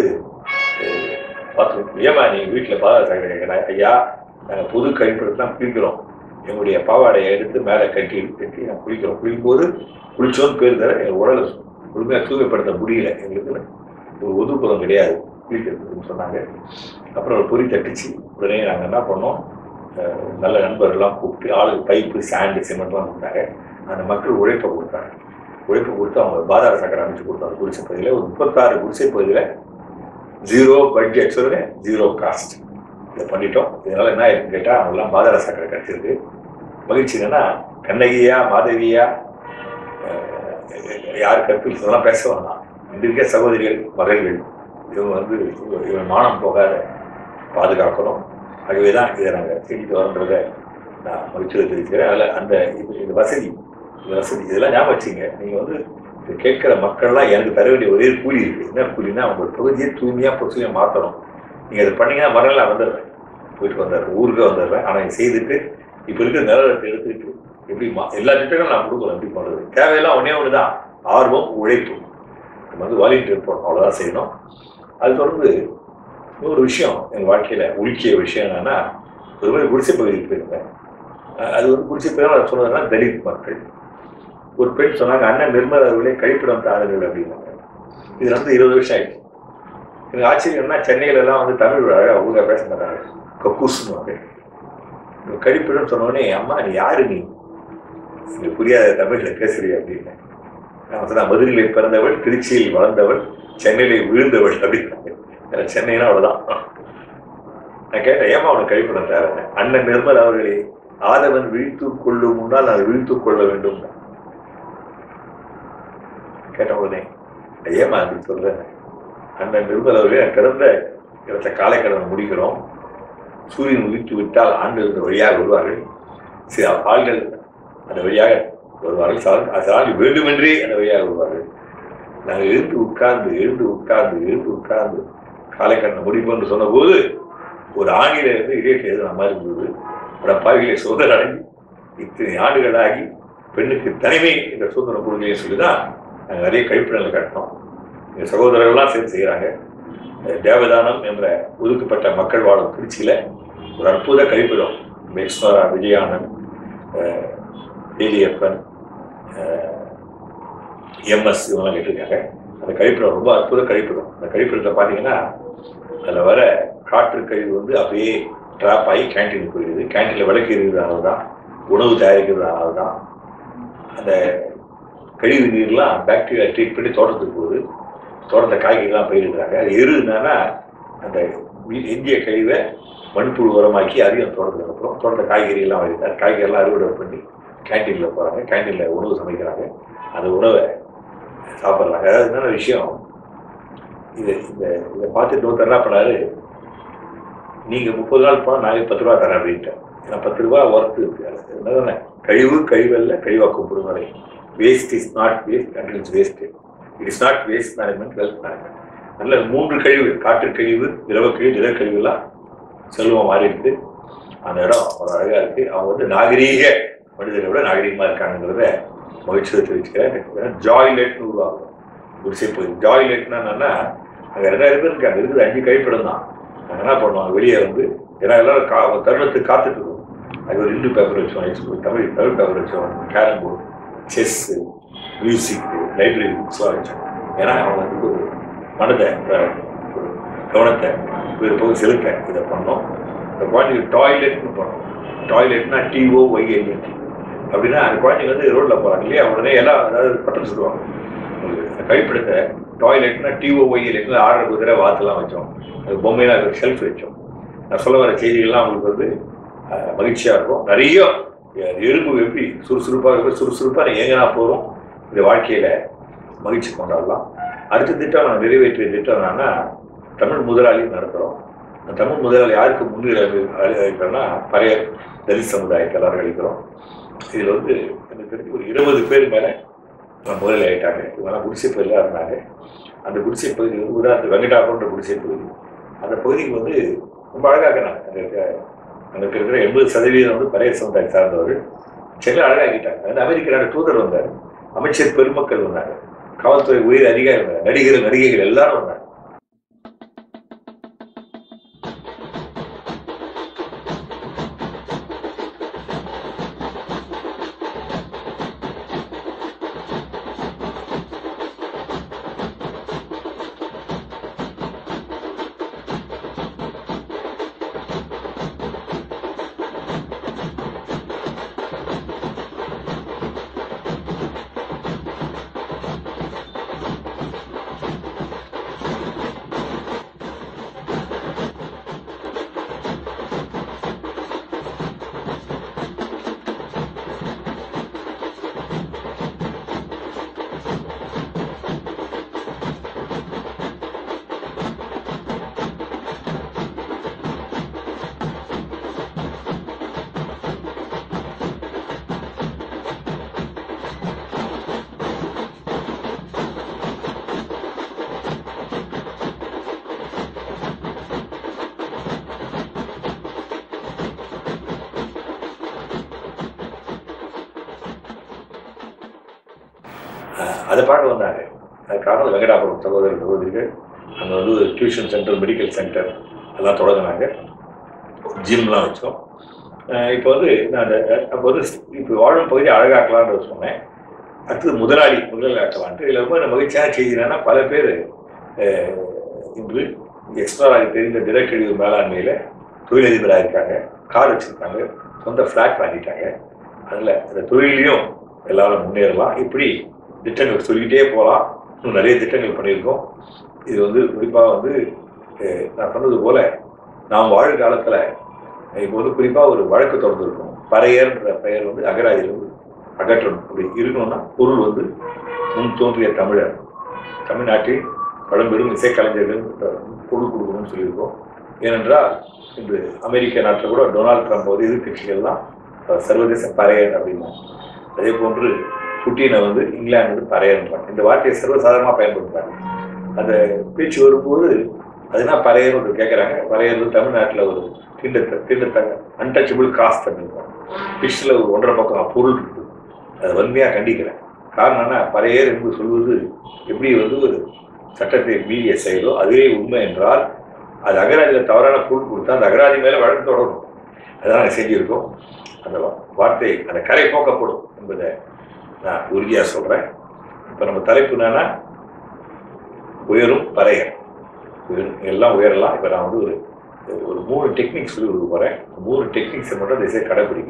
பார்த்து ஏமா நீ வீட்டில் பாதாள சாக்கடை கேட்குறேன். ஐயா நாங்கள் புது கழிப்பிடத்தான் குளிக்கிறோம், எங்களுடைய பாவாடையை எடுத்து மேலே கட்டி கட்டி நாங்கள் குளிக்கிறோம். குளிக்கும்போது குளிச்சோன்னு பேர் தர எங்கள் உடலை முழுமையாக தூய்மைப்படுத்த முடியல, எங்களுக்கு ஒரு ஒதுக்குறம் கிடையாது குளிக்கிறதுன்னு சொன்னாங்க. அப்புறம் ஒரு பொறி தட்டுச்சு. உடனே நாங்கள் என்ன பண்ணோம், நல்ல நண்பர்கள்லாம் கூப்பிட்டு ஆளுக்கு பைப்பு சாண்டு சிமெண்ட்லாம் கொடுத்தாங்க. அந்த மக்கள் உழைப்பை கொடுத்தாங்க. உழைப்பு கொடுத்து அவங்க பாதாள சாக்கடை அமைச்சு கொடுத்தாங்க. குடிசை பகுதியில் ஒரு முப்பத்தாறு குடிசை பகுதியில் ஜீரோ பட்ஜெட் சொல்லுங்க, ஜீரோ காஸ்ட் இதை பண்ணிட்டோம். இதனால என்ன இருக்குன்னு கேட்டால் அவங்கெல்லாம் பாதாள சாக்கடை கிடைச்சிருக்கு. மகிழ்ச்சி என்னன்னா, கண்ணகியா மாதவியா யார் கற்பில் இதெல்லாம் பேச வேண்டாம். இன்றைய சகோதரிகள் மகள்கள் இவங்க வந்து இவன் மானம் போகாத பாதுகாக்கணும். ஆகவே தான் இதை நாங்கள் செஞ்சுட்டு வரன்றதை நான் மகிழ்ச்சியை தெரிவிக்கிறேன். அதில் அந்த இது இந்த வசதி இந்த வசதி இதெல்லாம் ஞாபகம் வச்சுங்க. நீங்கள் வந்து கேட்குற மக்கள்லாம் எனக்கு தர வேண்டிய ஒரே கூலி இருக்குது. என்ன கூலின்னா, உங்கள் பகுதியை தூய்மையாக பசுமையாக மாற்றணும். நீங்கள் அதை பண்ணிங்கன்னா மறுநாள் நான் வந்துடுறேன், போயிட்டு வந்துடுறேன், ஊருக்கு வந்துடுறேன். ஆனால் இதை செய்துட்டு இப்போ இருக்கிற நிலவரத்தை எடுத்துக்கிட்டு எப்படி மா எல்லா திட்டங்களும் நான் கொடுக்கணும். எப்படி பண்ணுறது தேவையெல்லாம் ஒன்றே ஒன்று தான், ஆர்வம், உழைப்பு. நம்ம வந்து வாலண்டியர் போடணும், அவ்வளோதான் செய்யணும். அது தொடர்ந்து இன்னொரு விஷயம் எங்கள் வாழ்க்கையில் உலுக்கிய விஷயம் என்னன்னா, ஒரு மாதிரி குடிசை பகுதிக்கு போயிருந்தேன். அது வந்து குடிசை பகுதியில் சொன்னதுன்னா தலித் மக்கள். ஒரு பெண் சொன்னாங்க, அண்ணன் நிர்மலா அவர்களே கழிப்பிடம் தாருங்கள் அப்படின்னாங்க. இது வந்து இருபது வருஷம் ஆயிடுச்சு. எனக்கு ஆச்சரியம்னா, சென்னையிலலாம் வந்து தமிழ் அழகாக ஊழல் பேச மாட்டாங்க. கக்கூசுன்னு கழிப்பிடம் சொன்னோடனே, அம்மா நீ யாரு, நீ இங்க புரியாத தமிழ்ல பேசுறிய அப்படின்னு. நான் மதுரையில் பிறந்தவள், திருச்சியில் வளர்ந்தவள், சென்னையில விழுந்தவள் அப்படின்னாங்க. சென்னைனா அவ்வளவுதான். நான் கேட்டேன், ஏமா அவனுக்கு கழிப்பிடம் தரேன். அண்ணன் நிர்மல் அவர்களே, ஆதவன் வீழ்த்து கொள்ளும் முன்னால் நான் வீழ்த்து கொள்ள வேண்டும் கேட்ட உடனே, ஏமா அப்படின்னு சொல்றேன். அண்ணன் நிர்மல் அவர்களே, பிறந்த இடத்த காலைக்கடன் முடிக்கிறோம். சூரியன் உதித்து விட்டால் ஆண்டு இருந்த வழியாக வருவார்கள். சில ஆள்கள் அந்த வழியாக வருவார்கள். சாதி வேண்டுமென்றே அந்த வழியாக வருவார்கள். நாங்கள் எழுந்து உட்கார்ந்து எழுந்து உட்கார்ந்து எழுந்து உட்கார்ந்து காலைக்கண்ணை முடிப்போம் என்று சொன்ன போது ஒரு ஆணியில இருந்து இடையிட்டு எழுதுன மாதிரி இருந்தது. அந்த பாவிகளை சுதந்திரம் அடைந்து இத்தனை ஆண்டுகளாகி பெண்ணுக்கு தனிமை என்ற சுதந்திரம் கொடுக்கலையே சொல்லிதான் நாங்கள் நிறைய கழிப்பிடங்களை கட்டினோம். எங்கள் சகோதரர்கள்லாம் சேர்ந்து செய்கிறாங்க. தேவதானம் என்ற ஒதுக்கப்பட்ட மக்கள் வாழும் திருச்சியில ஒரு அற்புத கழிப்பிடம் எக்ஸ்வரா, விஜயானந்த், ஏலியப்பன், எம்எஸ் இவங்கெல்லாம் கேட்டிருக்காங்க. அந்த கழிப்பிடம் ரொம்ப அற்புத கழிப்பிடம். அந்த கழிப்பிடத்தை பார்த்தீங்கன்னா அதில் வர காற்று கழிவு வந்து அப்படியே ட்ராப் ஆகி கேன்டீனுக்கு போயிடுது. கேன்டீனில் விளக்கு இருக்கிறதுனால தான், உணவு தயாரிக்கிறதுனால தான் அந்த கழிவு நீர்லாம் பாக்டீரியா ட்ரீட் பண்ணி தோட்டத்துக்கு போகுது. தோட்டத்தை காய்கறிலாம் பயிரிடுறாங்க. அது எருதுனால அந்த இந்திய கழிவை மண்புழு உரமாக்கி அதையும் தோட்டத்துக்கு அப்புறம் தோட்டத்தை காய்கறியெல்லாம் வைக்கிறார். காய்கறியெல்லாம் அறுவடை பண்ணி கேன்டீனில் போகிறாங்க. கேன்டீனில் உணவு சமைக்கிறாங்க. அந்த உணவை சாப்பிட்றாங்க. அதாவது என்னென்ன விஷயம், இது இந்த இதை பார்த்துட்டு ஒருத்தர் என்ன பண்ணாரு, நீங்கள் முப்பது நாள் போனால் நாளைக்கு பத்து ரூபா தரேன் அப்படின்ட்டேன். ஏன்னா பத்து ரூபா ஒர்த்து இருக்கு. என்ன கழிவு கழிவல்ல கழிவாக கூப்பிடும் வரை. Waste is not waste and it's waste. It is not waste management, wealth management. நல்ல மூன்று கழிவு, காற்று கழிவு, திரவ கழிவு, திட கழிவுலாம் செல்வம் மாறி இருக்கு. அந்த இடம் ஒரு அழகா இருக்கு. அவங்க வந்து நாகரீக மனிதரை விட நாகரீகமாக இருக்காங்கிறத மகிழ்ச்சியை தெரிவிச்சுக்கிறேன். ஜாய்லெட்னு உருவாகும் குடிசை பகுதி. ஜாய்லெட்னா என்னன்னா, அங்கே ரெண்டாயிரம் பேர் இருக்காங்க. இருக்குது அஞ்சு கழிப்பிடம் தான். நாங்கள் என்ன பண்ணுவோம், வெளியே வந்து ஏன்னா எல்லாரும் கா தருணத்துக்கு காத்துட்டு இருக்கோம். அது ஒரு இந்து பேப்பர் வச்சோம், ஹைஸ்கூல் தமிழ் தமிழ் பேப்பர் வச்சோம், carrom board, chess, music, library புக்ஸ்லாம் வச்சோம். ஏன்னா அவங்க வந்து ஒரு மனதை ஒரு கவனத்தை வேறு போய் செலுத்த இதை பண்ணோம். இந்த குழந்தைங்க டாய்லெட்னு பண்ணோம். டாய்லெட்னா டிஓ ஒய்எல்இடி அப்படின்னா அந்த குழந்தைங்க வந்து ரோட்டில் போகிறாங்க இல்லையா, உடனே எல்லாம் அதாவது பட்டம் சொல்லுவாங்க. அந்த கழிப்பிடத்தை டாய்லெட்னா டிஓ ஒய்எல்இடி ஆர்டர் குதிரை வாத்தெல்லாம் வச்சோம். அது பொம்மையெல்லாம் ஷெல்ஃப் வச்சோம். நான் சொல்ல வர செய்திகள்லாம் அவங்களுக்கு வந்து மகிழ்ச்சியாக இருக்கும். நிறைய எறும்பு எப்படி சுறுசுறுப்பாக எப்படி சுறுசுறுப்பாக எங்கன்னா போகிறோம். இந்த வாழ்க்கையில் மகிழ்ச்சி கொண்டாடலாம். அடுத்த திட்டம் நான் நிறைவேற்றிய திட்டம் என்னன்னா, தமிழ் முதலாளி நடத்துகிறோம். அந்த தமிழ் முதலாளி யாருக்கு முன்னுரிமை அளிக்கிறோன்னா, பழைய தலித் சமுதாயத்தை எல்லாரும் அளிக்கிறோம். இதில் வந்து எனக்கு தெரிஞ்சு ஒரு இருபது பேர் மேலே முதலாளி ஆகிட்டாங்க. இவங்கெல்லாம் குடிசை பகுதியாக இருந்தாங்க. அந்த குடிசை பகுதி வந்து உதாரணத்து வெங்கடாபுரன்ற குடிசை பகுதி. அந்த பகுதிக்கு வந்து ரொம்ப அழகாக்குறாங்க. அங்கே இருக்க அங்கே இருக்கிற எண்பது சதவீதம் வந்து பழைய சமுதாயம் சார்ந்தவர்கள். சென்னை அழகாக்கிட்டாங்க. அந்த அமெரிக்க நாடு தூதர் வந்தார், அமைச்சர் பெருமக்கள் வந்தாங்க, காவல்துறை உயர் அதிகாரி வந்தாங்க, நடிகர் நடிகைகள் எல்லாரும் வந்தாங்க. அதை பார்க்க வந்தாங்க. அது காரணம் வெங்கடாபுரம் சகோதரர் சகோதரிகள் அங்கே வந்து ஒரு டியூஷன் சென்டர், மெடிக்கல் சென்டர் எல்லாம் தொடங்கினாங்க. ஜிம்லாம் வச்சோம். இப்போ வந்து நான் அந்த அப்போ வந்து இப்போ வாழும் பகுதி அழகாக்கலான்னு சொன்னேன். அடுத்தது முதலாளி முதலாளி ஆக்கலான்ட்டு. இதில் ரொம்ப மகிழ்ச்சியான செய்தி என்னன்னா, பல பேர் இன்று எக்ஸ்ட்ரா தெரிந்த திடக்கழிவு மேலாண்மையில் தொழிலதிபராக இருக்காங்க, கார் வச்சுருக்காங்க, சொந்த ஃப்ளாட் வாங்கிட்டாங்க. அதில் அந்த தொழிலையும் எல்லாரும் முன்னேறலாம். இப்படி திட்டங்கள் சொல்லிக்கிட்டே போகலாம். இன்னும் நிறைய திட்டங்கள் பண்ணியிருக்கோம். இது வந்து குறிப்பாக வந்து நான் சொன்னது போல் நாம் வாழும் காலத்தில் இப்போ வந்து குறிப்பாக ஒரு வழக்கு தொடர்ந்துருக்கோம். பறையர்ன்ற பெயர் வந்து அகராதியிலிருந்து அகற்றணும். அப்படி இருக்கணும்னா பொருள் வந்து முன் தோன்றிய தமிழர், தமிழ்நாட்டில் பழம்பெரும் இசைக்கலைஞர்கள் பொருள் கொடுக்கணும்னு சொல்லியிருக்கோம். ஏனென்றால் இன்று அமெரிக்க நாட்டில் கூட டொனால்ட் ட்ரம்ப் வந்து எதிர்கட்சிகள்லாம் சர்வதேச பறையர் அப்படின்னா, அதே போன்று புட்டினை வந்து இங்கிலாந்து வந்து பறையர்ன்றாங்க. இந்த வார்த்தையை சர்வசாதாரணமாக பயன்படுத்துறாங்க. அந்த பேச்சு வரும்போது அதுனா பறையர் ஒரு கேட்குறாங்க. பறையர் தமிழ்நாட்டில் ஒரு திண்டத்தை திண்டத்தாங்க அன்டச்சபிள் காஸ்ட் அப்படின்றாங்க. ஃபிஷ்ஷில் ஒரு ஒன்றரை பக்கம் பொருள் இருக்குது. அதை வன்மையாக கண்டிக்கிறேன். காரணம் என்ன, பறையர் என்று சொல்வது எப்படி வந்து ஒரு சட்டத்தை மீறிய செயலோ அதுவே உண்மை என்றால் அது அகராதியில் தவறான பொருள் கொடுத்தா அந்த அகராதி மேலே வழக்கு தொடரும். அதான் நாங்கள் செஞ்சுருக்கோம். அந்த வார்த்தை அந்த கரை போக்கப்படும் என்பதை நான் உறுதியாக சொல்கிறேன். இப்போ நம்ம தலைப்பு என்னன்னா உயரும் பறையர். உயரும் எல்லாம் உயரலாம். இப்போ நான் வந்து ஒரு ஒரு மூணு டெக்னிக்ஸ் சொல்லி கொடுக்க போகிறேன். மூணு டெக்னிக்ஸை மட்டும் தயவுசெய்து கடைப்பிடிங்க.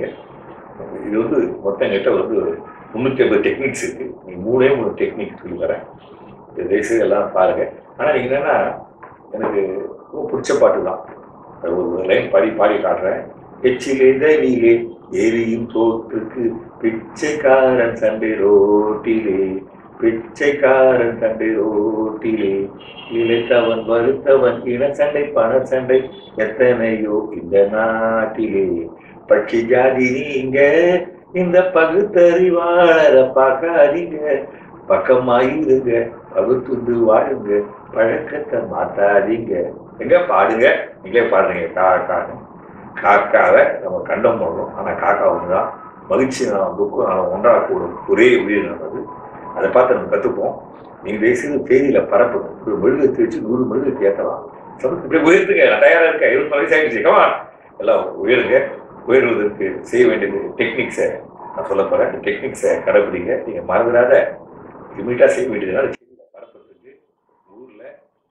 இது வந்து மொத்தம் எங்கிட்ட வந்து ஒரு முந்நூற்றி ஐம்பது டெக்னிக்ஸ் இருக்குது. நீங்கள் மூணே மூணு டெக்னிக் சொல்லி தரேன். தயவுசெய்து எல்லாம் பாருங்கள். ஆனால் நீங்கள் என்னென்னா எனக்கு ரொம்ப பிடிச்ச பாட்டு தான். ஒரு லைன் பாடி பாடி காட்டுறேன். எச்சிலே நீலே எரியும் தோற்றுக்கு பிச்சைக்காரன் சண்டை ரோட்டிலே, பிச்சைக்காரன் சண்டை ரோட்டிலே, இழைத்தவன் வருத்தவன் இன சண்டை பண சண்டை எத்தனையோ இந்த நாட்டிலே. பட்சி ஜாதி நீங்க இந்த பகுத்தறிவாளரை பார்க்காதீங்க, பக்கமாயிருங்க, பகுத்துண்டு வாழுங்க, பழக்கத்தை மாத்தாதீங்க. எங்க பாடுங்க, நீங்களே பாடுறீங்க. காக்கான்னு காக்காவை நம்ம கண்டம் போடுறோம். ஆனால் காக்கா ஒன்று தான். மகிழ்ச்சி நான் துக்கம் நான் ஒன்றாக கூடும் ஒரே உயிரினது. அதை பார்த்து நம்ம கற்றுப்போம். நீங்கள் பேசுறது தேதியில் பரப்பணும். ஒரு மெழுகுத்தி வச்சு நூறு மெழுகுத்தி ஏற்றலாம். இப்படி உயர்த்துங்க. நான் தயாராக இருக்கேன். இருபத்தி வயசு ஆகிடுச்சு. கமா எல்லாம் உயருங்க. உயர்வதற்கு செய்ய வேண்டியது டெக்னிக்ஸை நான் சொல்ல போகிறேன். இந்த டெக்னிக்ஸை கடைப்பிடிங்க. நீங்கள் மறந்துடாத இமீடியட்டாக செய்ய வேண்டியதுனால பரப்புறதுக்கு ஊரில்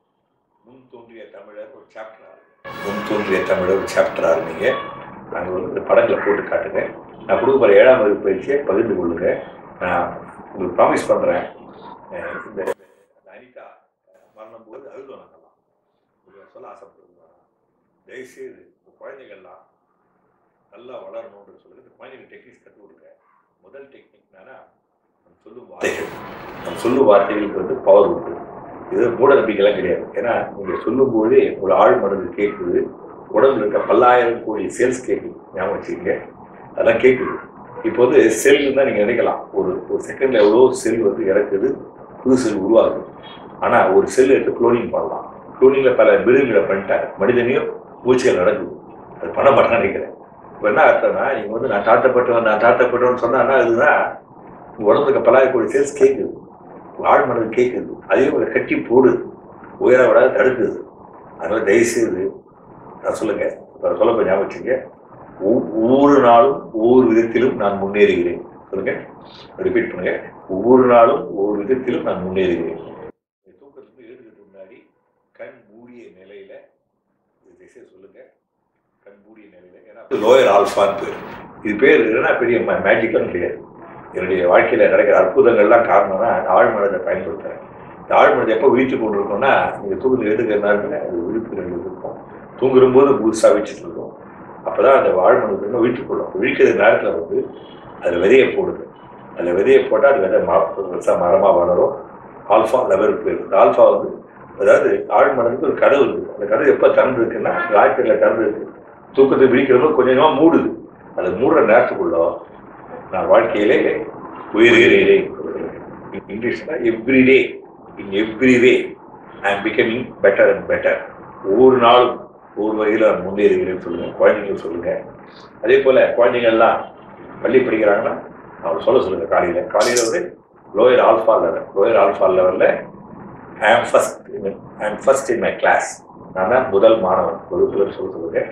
முன் தோன்றிய தமிழர் ஒரு சாப்டர் முன் தோன்றிய தமிழர் ஒரு சாப்டர் ஆரம்பிங்க. நாங்கள் வந்து இந்த படங்களை போட்டு காட்டுங்க. நான் கொடுக்க போகிற ஏழாம் வகுப்பு பயிற்சியை பகிர்ந்து கொள்ளுங்க. நான் உங்களுக்கு ப்ராமிஸ் பண்ணுறேன். இந்த அனிதா மரணம் போது அழுதும் நாங்கள்லாம் சொல்ல ஆசைப்படுறோம். தயவுசெய்து குழந்தைகள்லாம் நல்லா வளரணும்னு சொல்லுங்க. இந்த குழந்தைங்க டெக்னிக்ஸ் கற்றுக் கொடுங்க. முதல் டெக்னிக் என்னன்னா நம்ம சொல்லும் வார்த்தைகள். நம்ம சொல்லும் வார்த்தைகளுக்கு வந்து பவர் உண்டு. இது மூட நம்பிக்கைலாம் கிடையாது. ஏன்னா நீங்கள் சொல்லும்போதே ஒரு ஆழ் மனது கேட்குது. உடம்புல இருக்க பல்லாயிரம் கோடி செல்ஸ் கேட்குது. ஞாபகம் வச்சுக்கோங்க. அதெல்லாம் கேட்குது. இப்போ வந்து செல் தான் நீங்கள் நினைக்கலாம். ஒரு ஒரு செகண்டில் எவ்வளோ செல் வந்து இறக்குது, புது செல் உருவாகுது. ஆனால் ஒரு செல் எடுத்து குளோனிங் பண்ணலாம். குளோனிங்கில் பல மிருகங்களை பண்ணிட்டார். மனிதனையும் மூச்சுகள் நடக்குது. அது பண்ண மாட்டேன்னு நினைக்கிறேன். இப்போ என்ன அர்த்தம்னா நீங்கள் வந்து நான் தாழ்த்தப்பட்டவன் நான் தாழ்த்தப்பட்டவன்னு சொன்னா அதுதான் உங்கள் உடம்புல இருக்க பல்லாயிரம் கோடி செல்ஸ் கேட்குது. ஆழ் மனது கேட்குது. அதையும் ஒரு கட்டி போடுது. உயர விடாத தடுக்குது. அதனால தயவுசெய்து நான் சொல்லுங்க. இப்போ சொல்ல போய் ஞாபகம் வச்சுங்க. ஒவ்வொரு நாளும் ஒவ்வொரு விதத்திலும் நான் முன்னேறுகிறேன். சொல்லுங்க. ரிப்பீட் பண்ணுங்க. ஒவ்வொரு நாளும் ஒவ்வொரு விதத்திலும் நான் முன்னேறுகிறேன். தூக்கத்துக்கு எழுதுறதுக்கு முன்னாடி கண் மூடிய நிலையில சொல்லுங்க. கண் மூடிய நிலையில. ஏன்னா லோயர் ஆல்ஃபான்னு பேர். இது பேர் என்னன்னா பெரிய மேஜிக்கெல்லாம் கிடையாது. என்னுடைய வாழ்க்கையில் நடக்கிற அற்புதங்கள்லாம் காரணம்னா ஆழ்மனதை பயன்படுத்துகிறேன். இந்த ஆழ்மனதை எப்போ விழித்து கொண்டு இருக்கோம்னா நீங்கள் தூக்கத்தில் எடுக்கிறதுனால அது விழிப்பு இருக்கும். தூங்கும்போது புதுசாக வச்சுட்டு இருக்கோம். அப்போ தான் அந்த ஆழ்மனது இன்னும் விழித்துக்கொள்ளும். விழிக்கிற நேரத்தில் வந்து அதில் விதையை போடுது. அதில் விதையை போட்டால் அது விதை மரம் மரமாக வளரும். ஆல்ஃபா லெவல் பேர். இந்த ஆல்ஃபா வந்து அதாவது ஆழ்மனதுக்கு ஒரு கதவு இருக்குது. அந்த கதவு எப்போ திறந்து இருக்குன்னா வாழ்க்கையில் திறந்து இருக்குது. தூக்கத்தை விழிக்கிறவங்க கொஞ்சம் கொஞ்சமாக மூடுது. அது மூடுற நேரத்துக்குள்ள நான் வாழ்க்கையிலே உயர்கிறேன். இங்கிலீஷ்னா every day in every way I am becoming better and better. ஒவ்வொரு நாளும் ஒவ்வொரு வகையில் நான் முன்னேறுகிறேன்னு சொல்லுங்கள். குழந்தைங்க சொல்லுங்கள். அதே போல் குழந்தைங்கள்லாம் பள்ளி படிக்கிறாங்கன்னா அவங்க சொல்ல சொல்லுங்கள். காலையில் காலையில் வந்து lower alpha level lower alpha லெவலில் ஐ ஆம் ஃபஸ்ட் ஐ ஆம் ஃபஸ்ட் இன் மை கிளாஸ். நான் தான் முதல் மாணவன் வகுப்பில் சொல்ல சொல்லுங்கள்.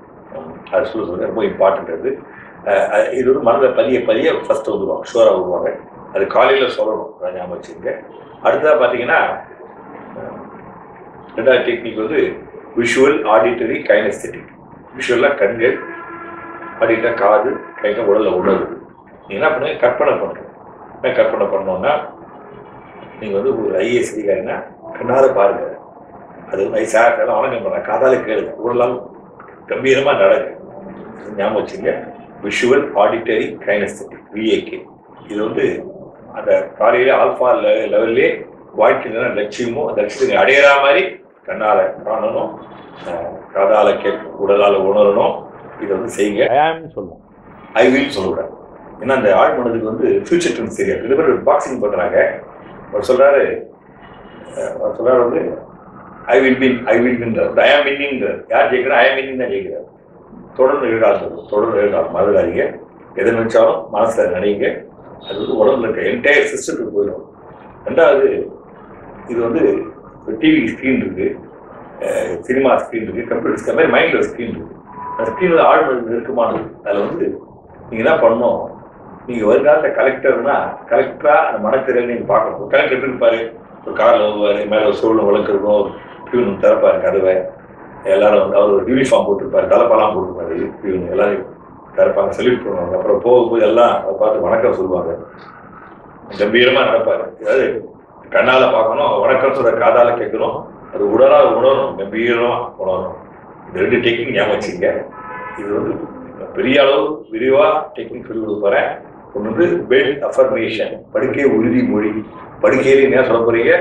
அது சொல்ல சொல்லுங்கள். ரொம்ப இம்பார்ட்டன்ட். அது இது வந்து மனதில் பதிய பதிய ஃபஸ்ட்டு வந்துடுவாங்க. ஷுவராக வருவாங்க. அது காலையில் சொல்லணும். அதான் ஞாபகம் வச்சுங்க. அடுத்ததாக பார்த்தீங்கன்னா ரெண்டாவது டெக்னிக் வந்து விஷுவல் ஆடிட்டரி கைனஸ்தெட்டிக். விஷுவலாக கண்கள், ஆடிட்டா காது, கையில் உடலில் உணர்வு. நீங்கள் என்ன பண்ணுங்க, கற்பனை பண்ணுறோம். என்ன கற்பனை பண்ணோன்னா, நீங்கள் வந்து ஒரு ஐஏஎஸ் அதிகாரினா கண்ணால் பாருங்க, அது வந்து ஐசாரெல்லாம் வணக்கம் பண்ண, காதால கேளுங்க, உடலால் கம்பீரமாக நடக்கு. ஞாபகம் வச்சுங்க, விஷுவல் ஆடிட்டரி கைனஸ்தெட்டிக் விஏகே. இது வந்து அந்த காலையில ஆல்ஃபா லெவல்லே வாழ்க்கையில லட்சியமோ அந்த லட்சியத்தை அடையிற மாதிரி கண்ணால காணணும், காதால கேட்க, உடலால உணரணும். இதை வந்து செய்யுங்க. சொல்லுவோம், ஐ வில் சொல்லக்கூடாது. ஏன்னா அந்த ஆழ் மனதுக்கு வந்து ஃபியூச்சர் டென்ஸ் தெரியாது. ரெண்டு பேர் பாக்ஸிங் பண்றாங்க. அவர் சொல்றாரு அவர் சொல்றாரு வந்து I will win, I will win, I am வின்னிங்கிறார். யார் ஜெயிக்கிறா? ஐ ஆம் வின்னிங் தான் ஜெயிக்கிறார். தொடர்ந்து எழுதாது, தொடர்ந்து எழுதாது, மறந்துடாதீங்க. எதை நினைச்சாலும் மனசுல நினைங்க. அது வந்து உடம்புல இருக்க என்டையர் சிஸ்டத்துக்கு போயிடும். ரெண்டாவது, இது வந்து டிவி ஸ்க்ரீன் இருக்கு, சினிமா ஸ்க்ரீன் இருக்கு, கம்ப்யூட்டர் ஸ்க்ரீன் மாதிரி மைண்ட்ல ஸ்க்ரீன் இருக்கு. அந்த ஸ்க்ரீனில் ஆழ்மனது நெருக்கமானது. அதில் வந்து நீங்கள் என்ன பண்ணணும், நீங்கள் வருங்காலத்தில் கலெக்டர்னா கலெக்டரா அந்த மனத்திரையில் நீங்கள் பார்க்கணும். கலெக்டர் எப்படி இருப்பாரு, ஒரு காரில் வருவார், மேலே ஒரு சோழன் வளர்க்குறோம், பியூன் திறப்பாரு கதவை, எல்லாரும் வந்து அவர் ஒரு யூனிஃபார்ம் போட்டிருப்பாரு, தலைப்பெல்லாம் போட்டிருப்பாரு, பியூன் எல்லாரும் திறப்பாங்க, சல்யூட் பண்ணுவாங்க. அப்புறம் போகும்போது எல்லாம் அதை பார்த்து வணக்கம் சொல்லுவாங்க. கம்பீரமாக நடப்பாரு. அதாவது கண்ணால பார்க்கணும், வணக்கம் சொல்ற காதால கேட்கணும், அது உடலாக உணரணும், கம்பீரமா உணரணும். இந்த ரெண்டு டெக்னிக் ஞாபகம் வச்சுங்க. இது வந்து பெரிய அளவு விரிவா டெக்னிக் சொல்லி கொடுக்க போறேன். ஒன்று வந்து பெட் அஃபர்மேஷன், படுக்கை உறுதிமொழி. படுக்கையில என்ன சொல்ல போறீங்க,